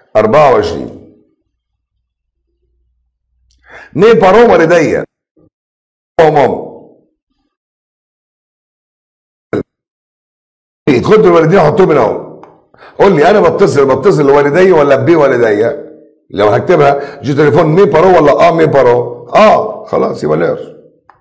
24. مي بارو والدي وماما. خد الوالدين حطهم هنا اهو. قول لي انا بتصل لوالدي ولا بي والدي؟ لو هكتبها جو تليفون مي بارو ولا مي بارو؟ خلاص يبقى لير.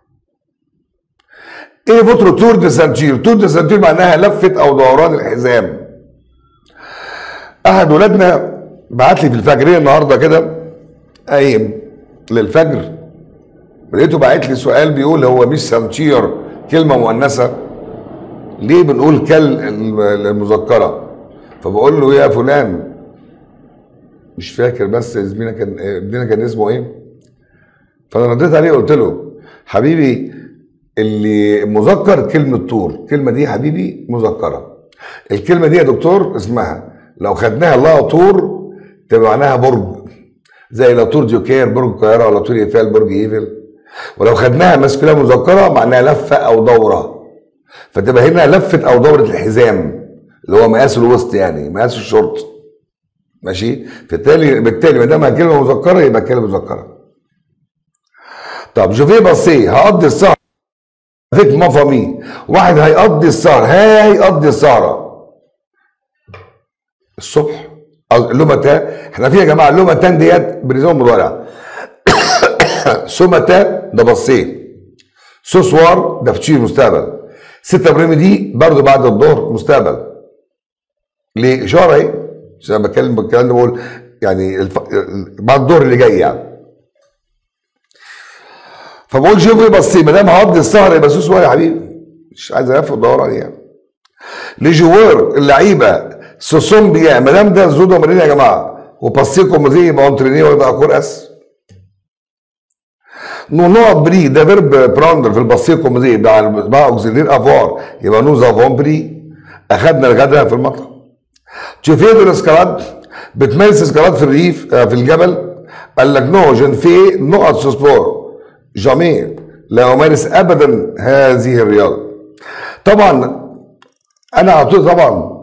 ايه فوترو تور دي سانتير؟ تور دي سانتير معناها لفه او دوران الحزام. احد ولادنا بعت لي في الفجريه النهارده كده قايم للفجر، لقيته باعت لي سؤال بيقول هو مش سانتير كلمه مؤنثه؟ ليه بنقول المذكره؟ فبقول له يا فلان مش فاكر، بس ابننا كان اسمه ايه؟ فانا رديت عليه قلت له حبيبي اللي مذكر كلمه طور، الكلمه دي حبيبي مذكره. الكلمه دي يا دكتور اسمها لو خدناها لها طور تبقى معناها برج، زي لا طور ديوكير برج القاهره ولا طور ايفل برج ايفل. ولو خدناها ماسكولا مذكره معناها لفه او دوره، فتبقى هنا لفه او دوره الحزام اللي هو مقاس الوسط، يعني مقاس الشورت. ماشي؟ بالتالي ما دام كلمه مذكره يبقى كلمه مذكره. طب جوفي بصي هقضي السهره فيك ما فامي، واحد هيقضي السهره، هيقضي السهره الصبح. لومتا احنا فيها يا جماعه لومتان ديت بريزون مضارع. سومتا ده بصي، سوسوار ده فطير مستقبل، 6 ابريل دي برضه بعد الظهر مستقبل. ليه؟ اشاره اهي عشان انا بتكلم بالكلام ده بقول يعني بعد الظهر اللي جاي يعني. فبقول شوفي بصي ما دام هقضي السهر يبقى سوسوار يا حبيبي، مش عايز الف الدوران يعني. لجوار اللعيبه سوسون بيا ما دام ده زودو مرينا يا جماعه وباسيكم زي ما انتريني ولا كور اس. نو بري ده فيرب براندر في الباسيكم زي مع اوكسيلير افوار يبقى نو زافون بري. اخذنا الغداء في المطعم. تشوفي الاسكالات بتمارس اسكالات في الريف في الجبل. قال لك نو جن في نقط سبور جامي لا امارس ابدا هذه الرياضه. طبعا انا على طول طبعا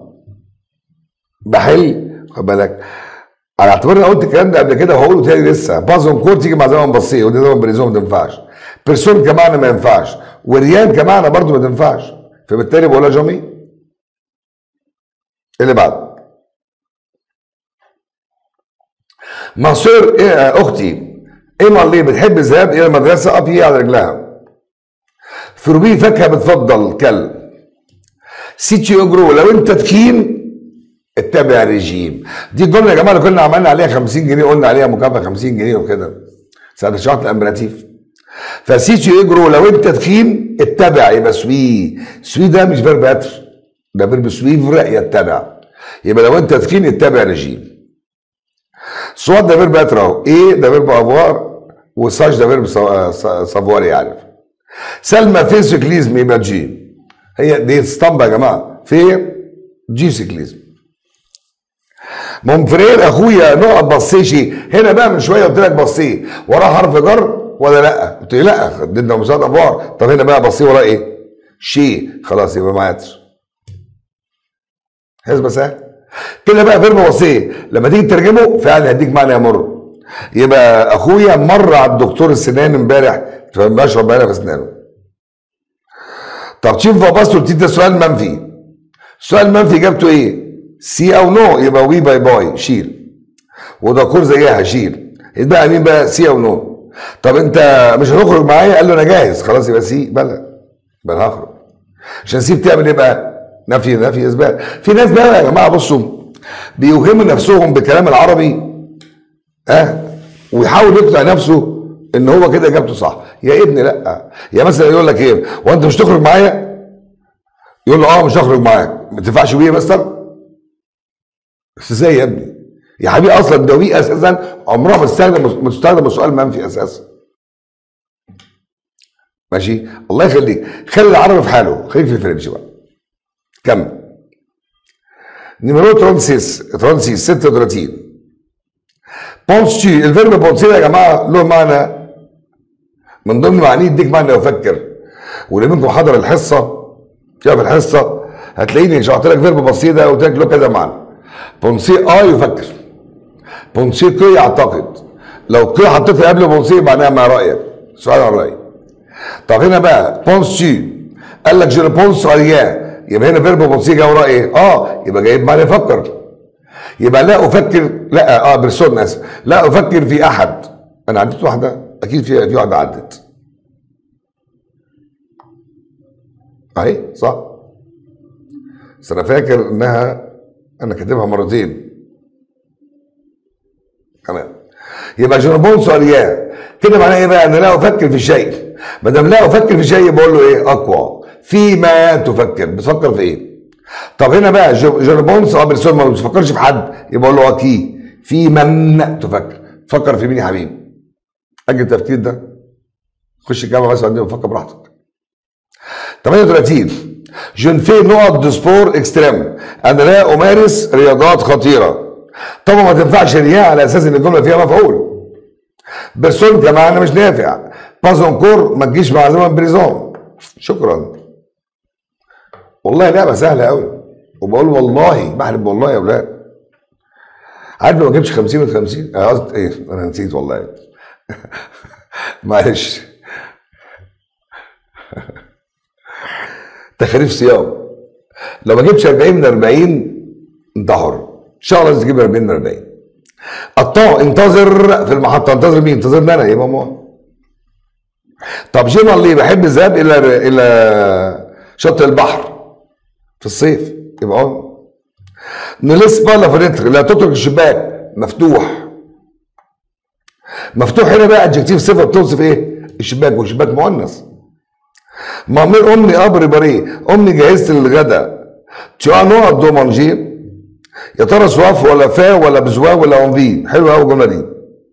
بحل، خد بالك على اعتبار انا قلت الكلام ده قبل كده وهقوله تاني لسه. بازون كور تيجي مع زمن بصيه ودي زمن بريزون ما تنفعش. بيرسون كمعنى ما ينفعش، وريان كمعنى برضه ما تنفعش، فبالتالي بقولها جامي. اللي بعد مصير إيه اختي ايما اللي بتحب الذهاب الى المدرسه ابي على رجلها. فروبي فاكهه بتفضل كلب. سيتي اجرو لو انت تخين اتبع ريجيم. دي الجمله يا جماعه اللي كنا عملنا عليها 50 جنيه، قلنا عليها مكافاه 50 جنيه وكده ساعه شرح الامبراتيف. فسيتي اجرو لو انت تخين اتبع يبقى سوي. سوي ده مش فيرب اتر، ده فيرب سويفر يتبع. يبقى لو انت تخين اتبع ريجيم. صوت ده فيرب اتر اهو، ايه ده فيرب افوار، وساج ده فيرب سافوار يعرف. سلمى في سيكليزم يبقى جي. هي دي اسطمبه يا جماعه في جي سيكليزم. مونفرير اخويا نقط بصيشي. هنا بقى من شويه قلت لك بصيه وراه حرف جر ولا لا؟ قلت لي لا، ادينا مساعد افوار. طب هنا بقى بصيه وراه ايه؟ شي. خلاص يبقى معايا حسبه سهل كده. بقى فيرب وصيه لما تيجي تترجمه فعلا هيديك معنى يمر. يبقى اخويا مر على الدكتور السنان امبارح بشرب بقى في اسنانه. طب تشوف باص قلت ده سؤال منفي. سؤال منفي اجابته ايه؟ سي او نو، يبقى وي باي باي شيل، ودكور زيها شيل. يبقى مين بقى؟ سي او نو. طب انت مش هتخرج معايا؟ قال له انا جاهز. خلاص يبقى سي بلا يبقى هخرج. عشان سي بتعمل ايه بقى؟ نفي اثبات. في ناس بقى يا جماعه بصوا بيوهموا نفسهم بالكلام العربي ويحاول يقنع نفسه ان هو كده اجابته صح. يا ابني لا. يا مثلا يقول لك ايه؟ وانت مش تخرج معايا؟ يقول له مش هخرج معاك. ما تنفعش ويه مستر؟ بس ازاي يا ابني؟ يا حبيبي اصلا ده وي اساسا عمرها ما تستخدم سؤال منفي اساسا. ماشي؟ الله يخليك، خلي العربي في حاله، خليك في الفرنش بقى. كم؟ نيميرو 36 36. بونستي، الفيرب بونسي يا جماعه له معنى من ضمن معانيه يديك معنى يفكر. واللي منكم حضر الحصه شاف هتلاقيني شرحت لك فيرب بسيط ده قلت لك له كذا معنى. بونسي يفكر. بونسي كو يعتقد. لو كو حطيتها قبل بونسي معناها ما رايك، سؤال عن رايي. طب هنا بقى بونسي قال لك جو بونس ريان، يبقى هنا فيرب بونسي جاي وراه ايه؟ يبقى جايب معنى يفكر. يبقى لا افكر، لا بيرسون اسف، لا افكر في احد. انا عديت واحده، اكيد في واحده عدت اهي صح، بس انا فاكر انها انا كاتبها مرتين كمان. يبقى جو بونس ريان كده معناها ايه بقى؟ انا لا افكر في شيء. ما دام لا افكر في شيء بقول له ايه؟ اقوى. فيما تفكر، بتفكر في ايه؟ طب هنا بقى جو بونس بيرسون، ما بتفكرش في حد، يبقى اقول له اكي. في من تفكر، تفكر في مين يا حبيبي؟ اجل التفكير ده، خش الجامعه بس عندي وفكر براحتك. 38 جون في نقط دو سبور اكستريم، انا لا امارس رياضات خطيره. طبعا ما تنفعش رياء على اساس ان الجمله فيها مفعول. بيرسون كمان مش نافع. بازون كور ما تجيش مع زمن بريزون. شكرا. والله لعبه سهله قوي، وبقول والله بحلف والله يا اولاد. عارف لو ما جبتش 50 من 50 قصدي ايه؟ انا نسيت والله معلش. تخريف صيام، لو ما جبتش 40 من 40 انت حر، ان شاء الله لازم تجيب 40 من 40. قطاع انتظر في المحطه، انتظر مين؟ انتظرني انا يا ماما. طب جينا ليه بحب الذهاب الى شط البحر في الصيف، يبقى نلس بالا فريتر، لا تترك الشباك مفتوح. مفتوح هنا بقى ادجكتيف صفه بتوصف ايه؟ الشباك، والشباك مؤنث. مامير امي ابري بري، امي جهزت للغدا. تشوا نوع دو مانجي، يا ترى سواف ولا فا ولا بزوا ولا اونفي؟ حلوه قوي الجمله دي.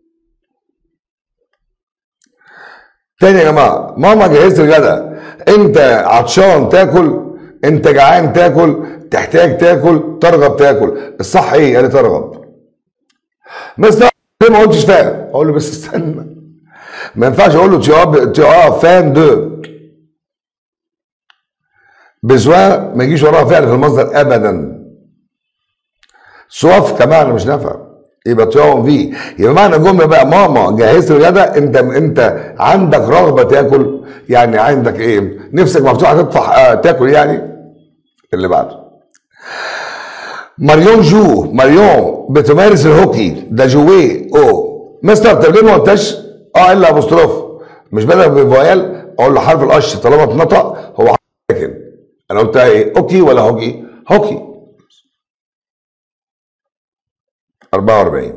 تاني يا جماعه، ماما جهزت الغدا. انت عطشان تاكل، انت جعان تاكل، تحتاج تاكل، ترغب تاكل. الصح ايه؟ قال لي ترغب. بس ما قلتش فاهم، اقول له بس استنى، ما ينفعش اقول له تشوا فان دو. بزوا ما يجيش وراها فعل في المصدر ابدا. سواف كمان مش نافع، يبقى تشوا في. يبقى معنى الجمله بقى ماما جهزت الغدا، انت عندك رغبه تاكل، يعني عندك ايه؟ نفسك مفتوحه تطفح تاكل يعني. اللي بعده ماريون بتمارس الهوكي. ده جويه مستر. طب ليه ما قلتش الا ابوستروف؟ مش بدل بفويال اقول له حرف القش طالما اتنطق هو ساكن. انا قلتها ايه؟ اوكي ولا هوكي؟ هوكي. 44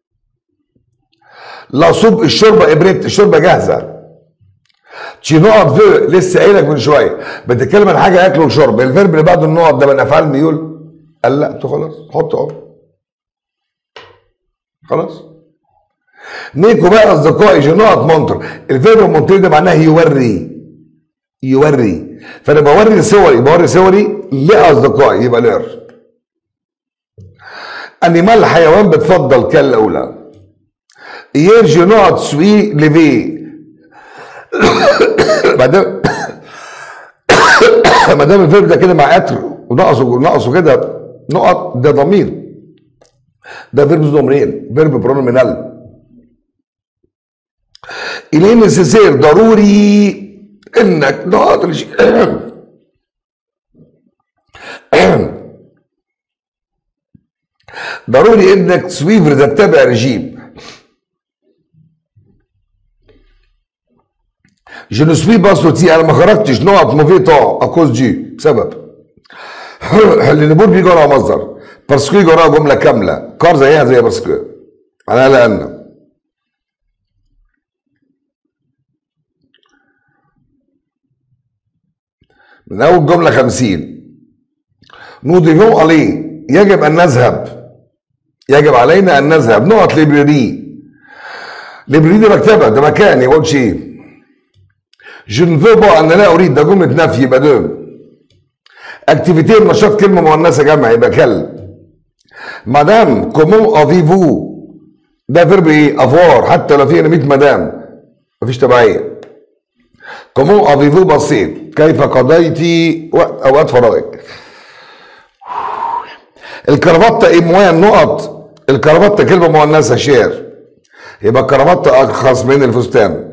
لا صب الشوربه ابريت، الشوربه جاهزه. تشي نقط في لسه قايلك من شويه، بتتكلم عن حاجه اكل وشرب. الفيرب اللي بعده النقط ده من افعال ميول. قال لا خلاص حط اهو خلاص. نيكو بقى اصدقائي جو نقط مونتر. الفيرب مونتر ده معناه يوري. فانا بوري صوري لاصدقائي، يبقى لير. انيمال الحيوان بتفضل كان الاولى. يرجي نقط سوي ليفي. ما دام الفيرب ده كده مع اتر ونقصه كده نقط، ده ضمير، ده فيرب ضميرين، فيرب برونومينال. إليه نسيسير ضروري انك نقط ضروري انك سويفر تتبع رجيم. جو نو سوي با سوتي، انا ما خرجتش نقط موفي طون اكوز جي، بسبب اللي بيجي ورا مصدر، باسكو يجي ورا جمله كامله، كار زيها زي باسكو، انا لان. من اول جمله 50 نو ديفون عليه، يجب ان نذهب، يجب علينا ان نذهب. نقط ليبريري دي مكتبه، ده مكان، يقول شيء. جو نفو با، انا لا اريد، ده جمله نفي يبقى دوم. اكتيفيتي نشاط كلمه مؤنثه جمع يبقى كلب. مدام كومون افيفو، ده فيرب ايه؟ افوار، حتى لو فيه 100 مدام مفيش تبعيه. كومون افيفو بسيط، كيف قضيتي اوقات فراغك. الكرافته ايه موان نقط الكرافته كلمه مؤنثه شير، يبقى الكرافته ارخص من الفستان.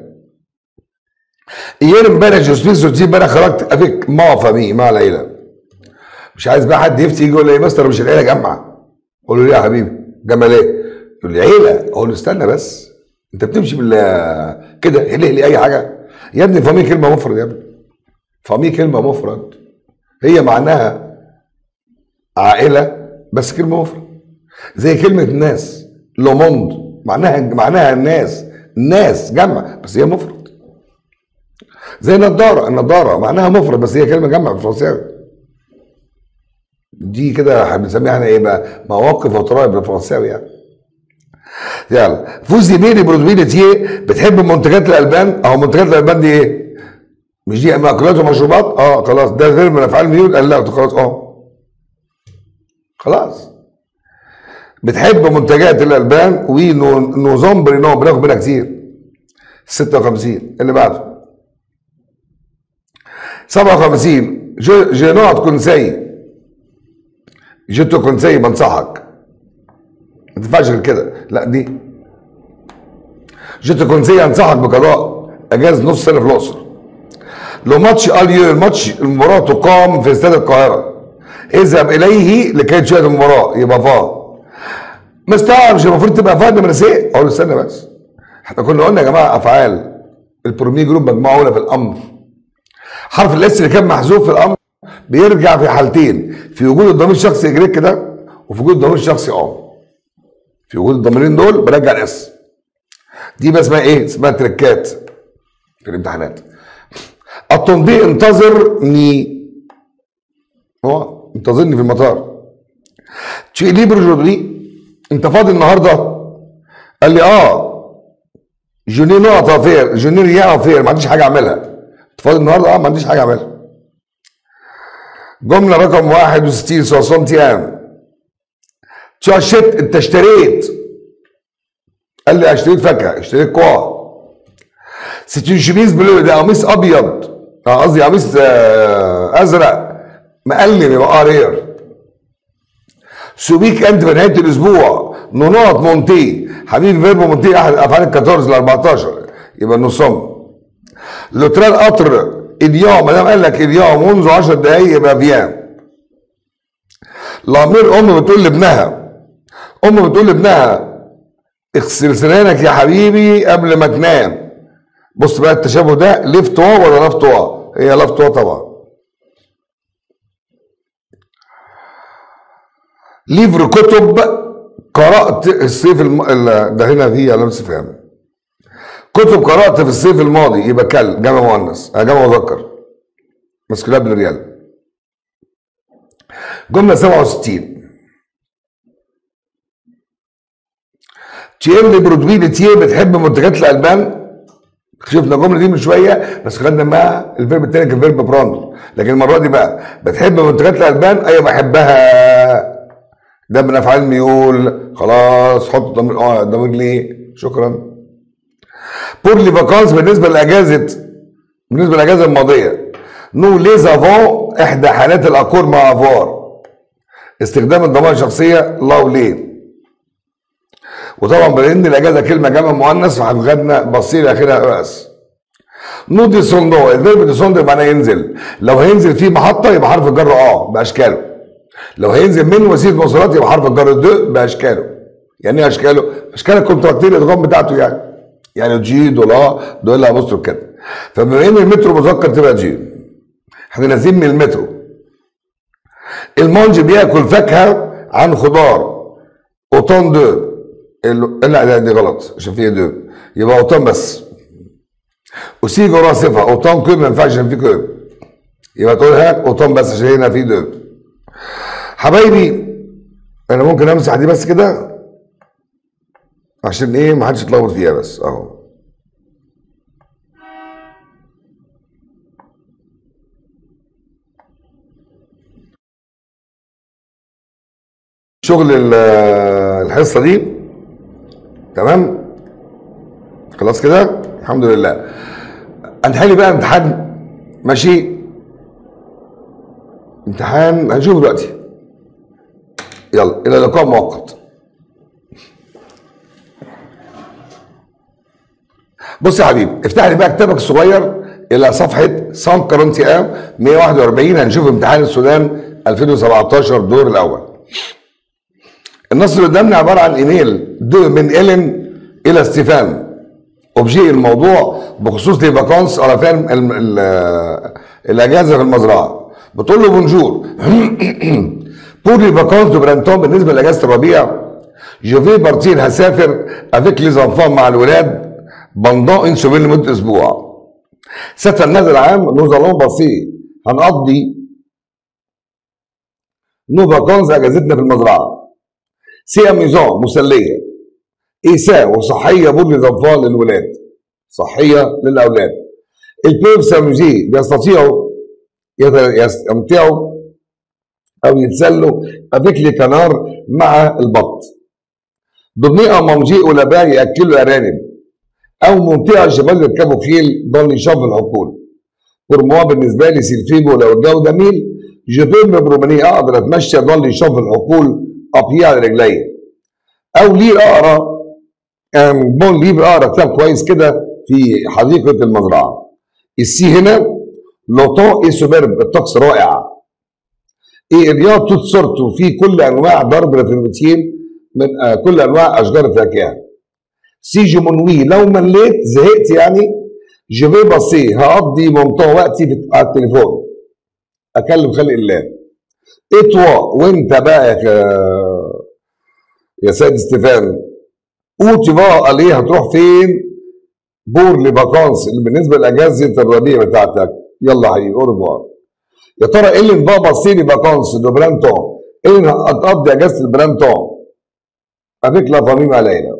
ايام امبارح جو سوتي امبارح خرجت افيك ما فامي مع العيله. مش عايز بقى حد يفتي يجي يقول لي يا مستر مش العيله جامعه. اقول له ليه يا حبيبي؟ جامعه ليه؟ يقول لي عيله. اقول له استنى بس، انت بتمشي كده ليه اي حاجه؟ يا ابني فامي كلمه مفرد يا ابني. فامي كلمه مفرد، هي معناها عائله بس كلمه مفرد. زي كلمه ناس، لوموند معناها الناس جمع بس هي مفرد. زي النضاره معناها مفرد بس هي كلمه جمع بالفرنساوي. دي كده بنسميها احنا ايه بقى؟ مواقف وطرائف بالفرنساوي يعني. يلا فوزي بيني برودوينتي بتحب منتجات الالبان. اهو منتجات الالبان دي ايه؟ مش دي مأكولات ومشروبات؟ خلاص ده غير من افعال ميول. قال لا خلاص خلاص. بتحب منتجات الالبان ونوزومبر بناخد منها كتير. 56 اللي بعده 57 جينات كونسي. جيتو كونسي بنصحك ما تنفعش غير كده. لا دي جيتو كونسي انصحك بقضاء اجازه نص سنه في الاقصر. لو ماتش اليو المباراه تقام في استاد القاهره اذهب اليه لكي تشاهد المباراه. يبقى مستوعب مش المفروض تبقى فاهم مدرسيه؟ اقول له استنى بس، احنا كنا قلنا يا جماعه افعال البرومي جروب مجموعه اولى في الامر. حرف الاس اللي كان محذوف في الامر بيرجع في حالتين، في وجود الضمير الشخصي يجريك كده وفي وجود الضمير الشخصي في وجود الضميرين دول برجع الاس. دي بقى اسمها ايه؟ اسمها تريكات في الامتحانات. التنبيه انتظرني، انتظرني في المطار. تشي ليبر جودري انت فاضي النهارده؟ قال لي جوني نقط افير جوني ريان افير، ما عنديش حاجه اعملها. انت فاضي النهارده؟ ما عنديش حاجه اعملها. جمله رقم 61 60 تشاشت انت اشتريت. قال لي اشتريت فاكهه، اشتريت كوا. ستين شميز بلو ده قميص ابيض، قصدي قميص ازرق مقلم يبقى رير. سوبيك انت في نهايه الاسبوع نونات مونتي حبيبي فيربو مونتي احد افعال ال 14 ل 14 يبقى نصهم. لوترال قطر اليوم ما دام قال لك اليوم منذ 10 دقائق يبقى فيان. لامير ام بتقول لابنها اغسل سنانك يا حبيبي قبل ما تنام. بص بقى التشابه ده لفتوا ولا لفتوا؟ هي لفتوا طبعا. ليفر كتب قرأت الصيف ده هنا فيه علامة استفهام. كتب قرأت في الصيف الماضي يبقى جمع مؤنث، جمع مذكر مسكولار بالريال. جملة 67 تيم برودوي تيه بتحب منتجات الألبان. شفنا الجملة دي من شوية بس خدنا معاها الفيرب التاني كان فيرب براند، لكن المرة دي بقى بتحب منتجات الألبان. أيوة بحبها، ده من افعال ميول. خلاص حط ضمير ليه؟ شكرا. بور لي فاكانس بالنسبه للاجازه الماضيه. نو ليزافون احدى حالات الاكور مع افوار. استخدام الضمائر الشخصيه لا وليه. وطبعا بان الاجازه كلمه جمع مؤنث فهنغدنا بصير اخرها اس. نو دي سوندو الفيرب دي سوندو معناه ينزل. لو هينزل في محطه يبقى حرف الجر باشكاله. لو هينزل من وسيله مواصلات يبقى حرف الجر باشكاله. يعني ايه اشكاله؟ اشكال الكونتراكتير الادغام بتاعته يعني جي دول ابوستروف كده. فبما ان المترو مذكر تبقى جي. احنا نازلين من المترو. المونج بياكل فاكهه عن خضار. اوتون دو لا دي غلط عشان فيها دو يبقى اوتون بس. وسيجو راسفه اوتون كو ما ينفعش عشان في كو يبقى تقولها اوتون بس عشان هنا في دو. حبايبي انا ممكن امسح دي بس كده عشان ايه ما حدش يتلخبط فيها بس اهو. شغل الحصه دي تمام خلاص كده الحمد لله. هنحل بقى امتحان ماشي. امتحان هنشوفه دلوقتي. يلا الى اللقاء مؤقت. بص يا حبيبي، افتح لي بقى كتابك الصغير الى صفحه 141 141. هنشوف امتحان السودان 2017 الدور الاول. النص اللي قدامنا عباره عن ايميل من إيلين الى ستيفان. اوبجي الموضوع بخصوص لي فاكونس على فهم الاجازه في المزرعه. بتقول له بونجور بور لي فاكونس دو برانتون، بالنسبه لاجازه الربيع جو في بارتير، هسافر افيك لي زانفون مع الولاد بندون ان سومين لمده اسبوع. ستة هذا العام نو زالون باسي، هنقضي نو فاكونس اجازتنا في المزرعه. سي اميزون مسليه، ايساء وصحيه بور لي زانفون للولاد، صحيه للاولاد. البيف ساموزي بيستطيعوا يستمتعوا او يتسلوا افيك لي كنار مع البط. ضمنية مامجي ولبا ياكلوا ارانب، او ممتعه الشباب يركبوا خيل ضل يشوف الحقول. بور بالنسبه لي سيلفيبو لو الجو جميل جبين برومانيه اقدر اتمشى ضل يشوف الحقول ابيع على رجلي، او ليه اقرا بون ليفر، اقرا كتاب كويس كده في حديقه المزرعه. السي هنا لوطون اي سوبرب، الطقس رائع. ايه الرياض توت سورتو، في كل انواع ضرب الفيروتين من كل انواع اشجار الفاكهه. سي جو منوي لو مليت زهقت يعني، جو في باسي هقضي ممتع وقتي على التليفون اكلم خلق الله. اتوا وانت بقى يا سيد ستيفان اوتي بقى عليه هتروح فين؟ بور لي فاكونس اللي بالنسبه لاجازه الربيع بتاعتك. يلا يا حبيبي اورفوار. يا ترى ايه اللي بابا سي لي فاكونس دو برانتون، ايه اللي هتقضي اجازه البرانتون افيك لا فامي علينا.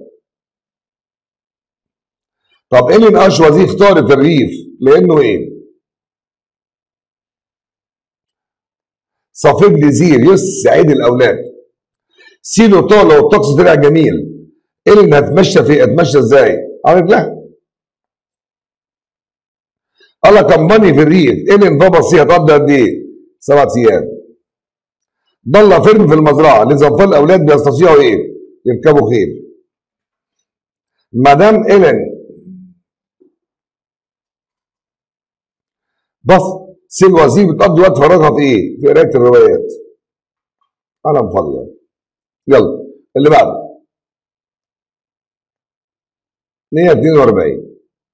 طب ايه اللي اشوى دي اختارت الريف لانه ايه؟ صفيب لزير يسعد الاولاد. سيلو طول لو الطقس طلع جميل، ايه اللي هتمشى فيه؟ اتمشى ازاي؟ عارف لا الله كمباني في الريف، ايه اللي بابا سي هتقضي قد ايه؟ 7 ايام. ضل فيلم في المزرعه لزنفان الاولاد بيستطيعوا ايه؟ يركبوا خيل. مدام إيلين بس سي الوزير بتقضي وقت فراغها في ايه؟ في قرايه الروايات. انا فاضيه. يلا اللي بعده 142.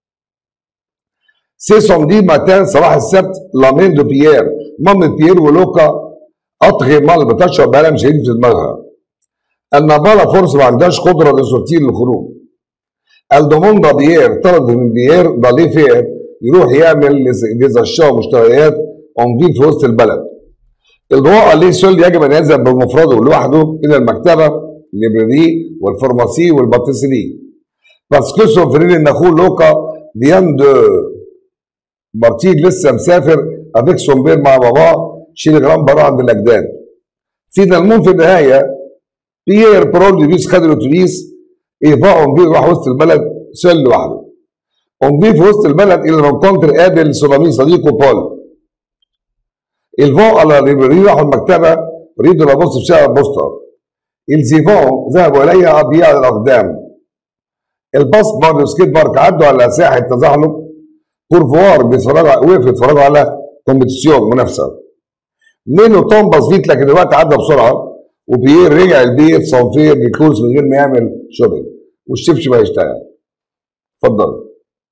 سي سوندي ماتان صباح السبت لامين دو بيير، مامة بيير ولوكا اطغي مال بتشرب بقالها شديد في دماغها. النبالة فرصة ما عندهاش قدرة للسورتير للخروج. الدوموندا بيير طلب من بيير ضالي فير يروح يعمل لزشاو مشتريات اونفيل في وسط البلد. الضوء ليه سول يجب ان يذهب بمفرده لوحده الى المكتبه الليبراري والفارماسي والباتيسري. باسكو سوفرين ان اخوه لوكا فيان دو بارتير لسه مسافر افيك سومبير مع باباه شيل جرام برا عند الاجداد. فينالمون في النهايه بيير برول بيس خد الاتوبيس ايفا اونفيل راح وسط البلد سول لوحده. اونفيل في وسط البلد الى رونكونتر قابل سولامي صديقه بول. الفون على ليبراري راحوا المكتبه ريدوا لابص في شارع البوسطه. الزيفون ذهبوا اليها ابيع على الاقدام. الباص بار سكيت بارك عدوا على ساحه تزحلق. بورفوار وقفوا يتفرجوا على كومبيتيسيون منافسه. مينو توم بسيط لكن الوقت عدى بسرعه وبيير رجع البيت صنفير بكروز من غير ما يعمل شوبينج والشبشب هيشتغل. اتفضل.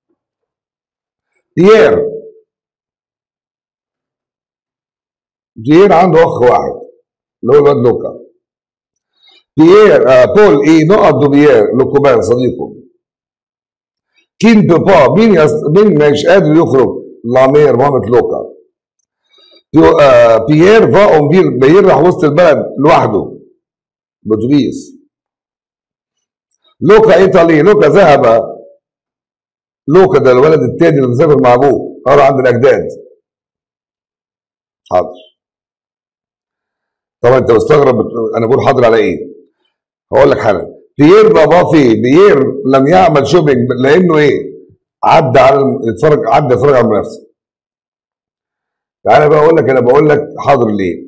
بيير عنده اخ واحد اللي هو الواد لوكا. بيير بول ايه نقط دو بيير لوكوبان صديقه. كين بابا مين مش قادر يخرج لامير مامة لوكا. بيير فا اونفير بيير راح وسط البلد لوحده باتوبيس. لوكا ايطالي لوكا ذهب. لوكا ده الولد التاني اللي مسافر مع ابوه راح عند الاجداد. حاضر. طبعا انت مستغرب انا بقول حاضر على ايه؟ هقول لك حاجه. بيير بابا في بيير لم يعمل شوبينج لانه ايه؟ عدى يتفرج على المنافسه. تعالى بقى اقول لك انا بقول لك حاضر ليه؟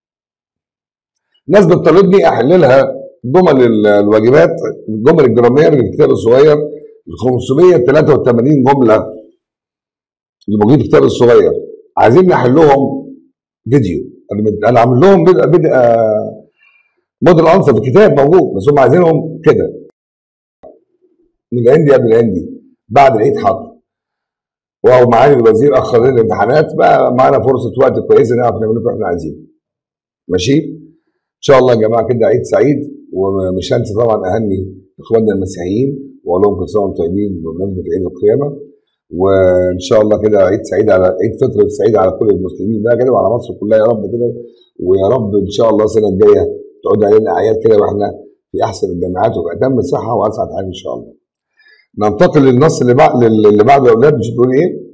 ناس بتطالبني احللها جمل الواجبات الجمل الجرامير اللي في الكتاب الصغير ال 583 جمله اللي موجودين في الكتاب الصغير عايزين نحلهم فيديو. انا عامل لهم موديل انسر في الكتاب موجود، بس هم عايزينهم كده من الهندي قبل الهندي بعد العيد حاضر. وهو معالي الوزير اخر لنا الامتحانات، بقى معانا فرصه وقت كويسه نعرف نعمل اللي احنا عايزينه. ماشي؟ ان شاء الله يا جماعه كده عيد سعيد، ومش هنسى طبعا اهني اخواننا المسيحيين واقول لهم كل سنه وانتم طيبين بمناسبه عيد القيامه. وان شاء الله كده عيد سعيد، على عيد فطر سعيد على كل المسلمين بقى كده وعلى مصر كلها يا رب كده. ويا رب ان شاء الله السنه الجايه تعود علينا اعياد كده واحنا في احسن الجامعات وباتم الصحه واسعد حال ان شاء الله. ننتقل للنص اللي بعده يا اولاد. مش بتقول ايه؟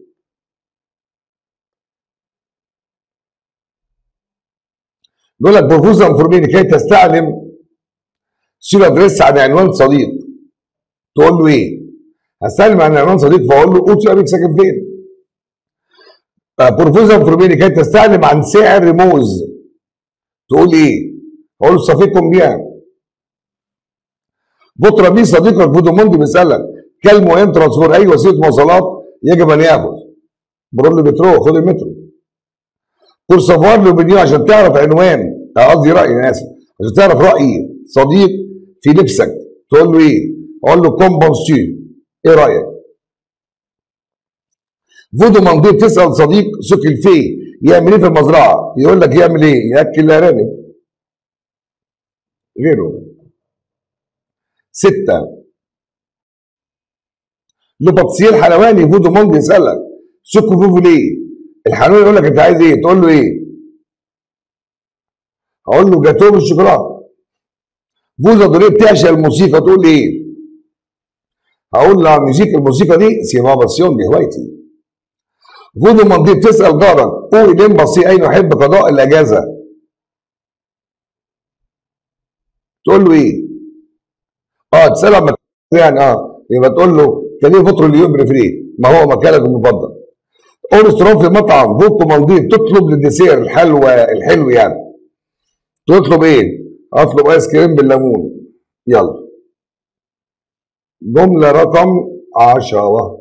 بيقول لك بروفوزال انفورميني كي تستعلم سير ادريس عن عنوان صديق. تقول له ايه؟ هستعلم عن عنوان صديق فاقول له اوتي ابيك ساكن فين؟ بروفوزال انفورميني كي تستعلم عن سعر رموز. تقول ايه؟ اقول له صفيكم بيها. بطرة بيه صديقك فودوموندي بيسالك كلمه مهم ترانسفور اي وسيله مواصلات يجب ان ياخذ. بقول له بترو، خد المترو. كل سفار لوبينيو عشان تعرف عنوان، قصدي رايي، انا اسف، عشان تعرف راي صديق في لبسك. تقول له ايه؟ اقول له كومبونستيو، ايه رايك؟ فودو منديل تسال صديق سكن فيه يعمل ايه في المزرعه؟ يقول لك يعمل ايه؟ ياكل الارانب. غيره. 6 لو باتسير حلواني فودو موند يسالك سكو فوفو ليه؟ الحلواني يقول لك انت عايز ايه؟ تقول له ايه؟ اقول له جاتوه بالشوكولاته. فوزا دوليه بتعشق الموسيقى. تقول ايه؟ هقول له الموسيقى دي سي ما باسيون، دي هوايتي. فودو منديل تسال جارك قول لين بصي اين يحب قضاء الاجازه. تقول له ايه؟ تساله لما يعني يبقى تقول له كان ايه فطر اليوم بريفري، ما هو مكانك المفضل. اورسترون في المطعم فوق مالديف تطلب للديسير الحلو يعني. تطلب ايه؟ اطلب ايس كريم بالليمون. يلا. جمله رقم 10.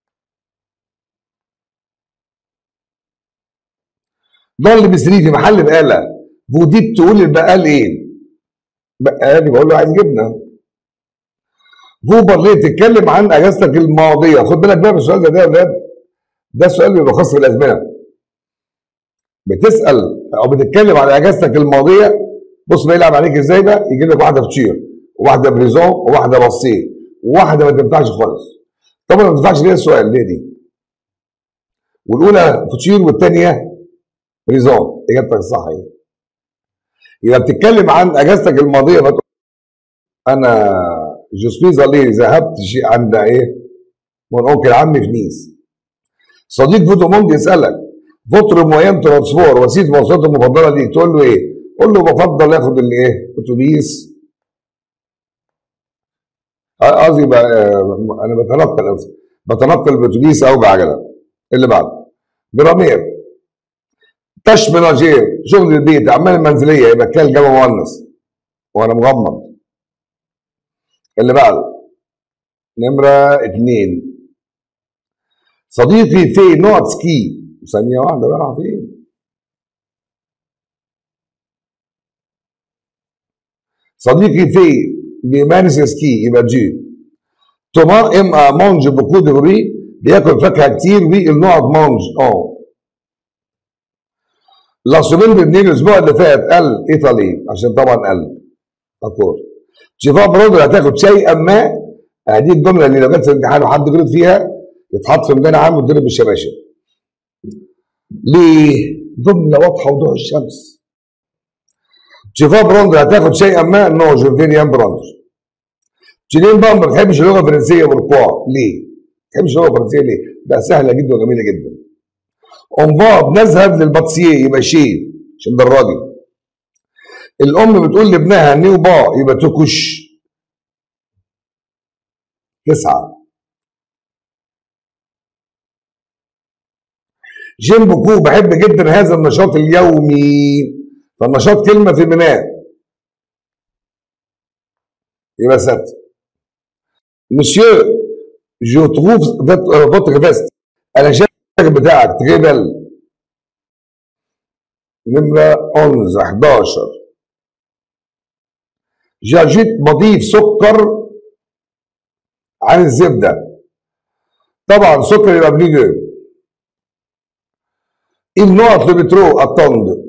ضل بسري في محل بقاله. فوديت تقول للبقال ايه؟ بقالي بقول له عايز جبنه. فوبر ليه تتكلم عن اجازتك الماضيه. خد بالك بقى من السؤال ده يا ولاد، ده سؤال بيبقى خاص بالازمنه. بتسال او بتتكلم على اجازتك الماضيه، بص بيلعب عليك ازاي بقى. يجيب لك واحده فطير وواحده بريزون وواحده بصيه وواحده ما تنفعش خالص. طبعا ما تنفعش ليه السؤال ليه دي؟ والاولى فطير والثانيه بريزون. اجابتك الصح ايه؟ يبقى بتتكلم عن اجازتك الماضيه فتقول انا جوسبيزا ليه ذهبت عند ايه؟ من انكل عمي في نيس. صديق فودوموند يسالك فطر موين ترانسفور وسيله المواصلات المفضله ليك. تقول له ايه؟ قول له بفضل اخد الايه؟ اتوبيس. قصدي انا بتنقل باتوبيس او بعجله. اللي بعده جرامير تش مناجير شغل البيت اعمال المنزليه يبقى كان جمع مؤنث وانا مغمض. اللي بعده نمره 2 صديقي في نوع سكي. ثانيه واحده بقى فين؟ صديقي في بيمارس سكي يبقى جي. توما ام مانج بوكو دو ري بياكل فاكهه كتير والنوع مانج لاسومين بالنيل الاسبوع اللي فات قال ايطالي عشان طبعا قال اكور. شيفا برودر هتاخد شيئا ما. هذه الجمله اللي لو جت في الامتحان وحد غلط فيها يتحط في ميدان عام ويتضرب بالشباشب. ليه؟ جمله واضحه وضوح الشمس. شيفا برودر هتاخد شيئا ما. نو جو فيريان برودر. جيلين بقى ما بتحبش اللغه الفرنسيه والقواع. ليه؟ ما بتحبش اللغه الفرنسيه ليه؟ ده سهله جدا وجميله جدا. اونفا بنذهب للباتسيه يبقى شيء عشان ده الراجل. الام بتقول لابنها نيو با يبقى توكوش. 9 جيم بوكو بحب جدا هذا النشاط اليومي. فالنشاط كلمه في بناء يبقى 6. مسيو جو تروف فوتر فيست. انا شايف بتاعك تريبل نمره 11. جاجيت بضيف سكر عن الزبده. طبعا سكر يبقى بليجر. النقط اللي بترو اتوند.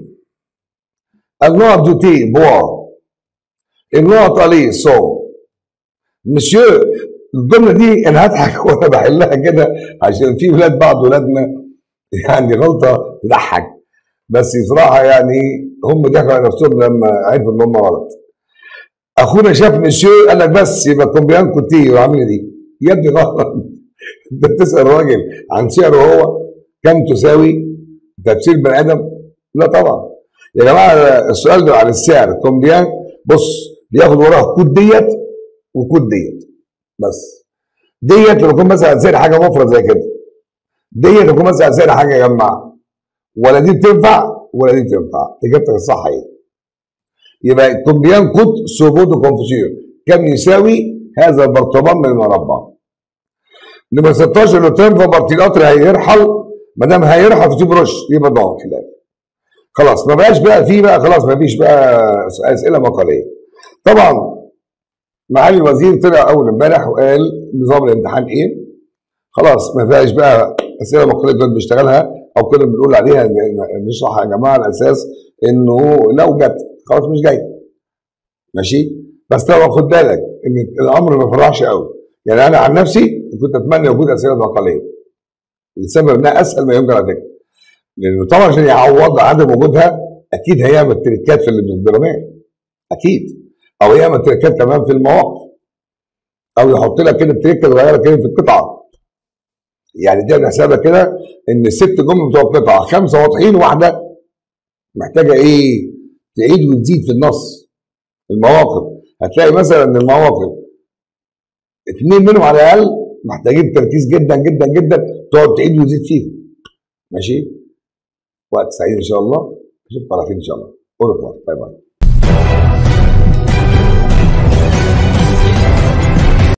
النقط دو تي بوا. النقط عليه صوم. مسيو الجمله دي انا هضحك وانا بحلها كده عشان في ولاد بعض ولادنا يعني غلطه تضحك، بس بصراحه يعني هم ضحكوا على نفسهم لما عرفوا ان هم غلط. اخونا شاف مسيو قال لك بس يبقى كومبيان كوتي وعامل دي. يا ابني غلط. انت بتسال راجل عن سعره هو كم تساوي تفسير بني ادم؟ لا طبعا يا جماعه. السؤال ده على السعر كومبيان، بص بياخد وراه كود ديت وكود ديت. بس ديت لما يكون مثلا سعر حاجه مفرد زي كده، ديت يكون مثلا سعر حاجه يا جماعه، ولا دي بتنفع ولا دي بتنفع. اجابتك الصح ايه؟ يبقى كومبيان كود سوبودو كونفوسيون، كم يساوي هذا البرطمان من المربع. نمرة 16 لو تنفع القطر هيرحل، ما دام هيرحل في بروش يبقى ضغط خلاف. خلاص ما بقاش بقى فيه بقى، خلاص ما فيش بقى اسئله مقاليه. طبعا معالي الوزير طلع اول امبارح وقال نظام الامتحان ايه. خلاص ما فيهاش بقى اسئله مقاليه دول بيشتغلها او كده بنقول عليها نشرحها يا جماعه على اساس انه لو جت خلاص مش جاي. ماشي؟ بس طبعا خد بالك ان الامر ما فرحش قوي. يعني انا عن نفسي كنت اتمنى وجود اسئله مقاليه لسبب انها اسهل ما يمكن على فكره. لانه طبعا عشان يعوض عدم وجودها اكيد هيعمل تريكات في الدرامات اكيد، او يعمل تريكات كمان في المواقف، او يحط لك كده تريكه صغيره كده في القطعه. يعني دي حسابها كده ان الست جمل بتوع القطعه 5 واضحين وواحده محتاجه ايه؟ تعيد وتزيد في النص. المواقف هتلاقي مثلا ان المواقف 2 منهم على الاقل محتاجين تركيز جدا جدا جدا تقعد تعيد وتزيد فيهم. ماشي؟ وقت سعيد ان شاء الله. اشوفكم على خير ان شاء الله. باي باي.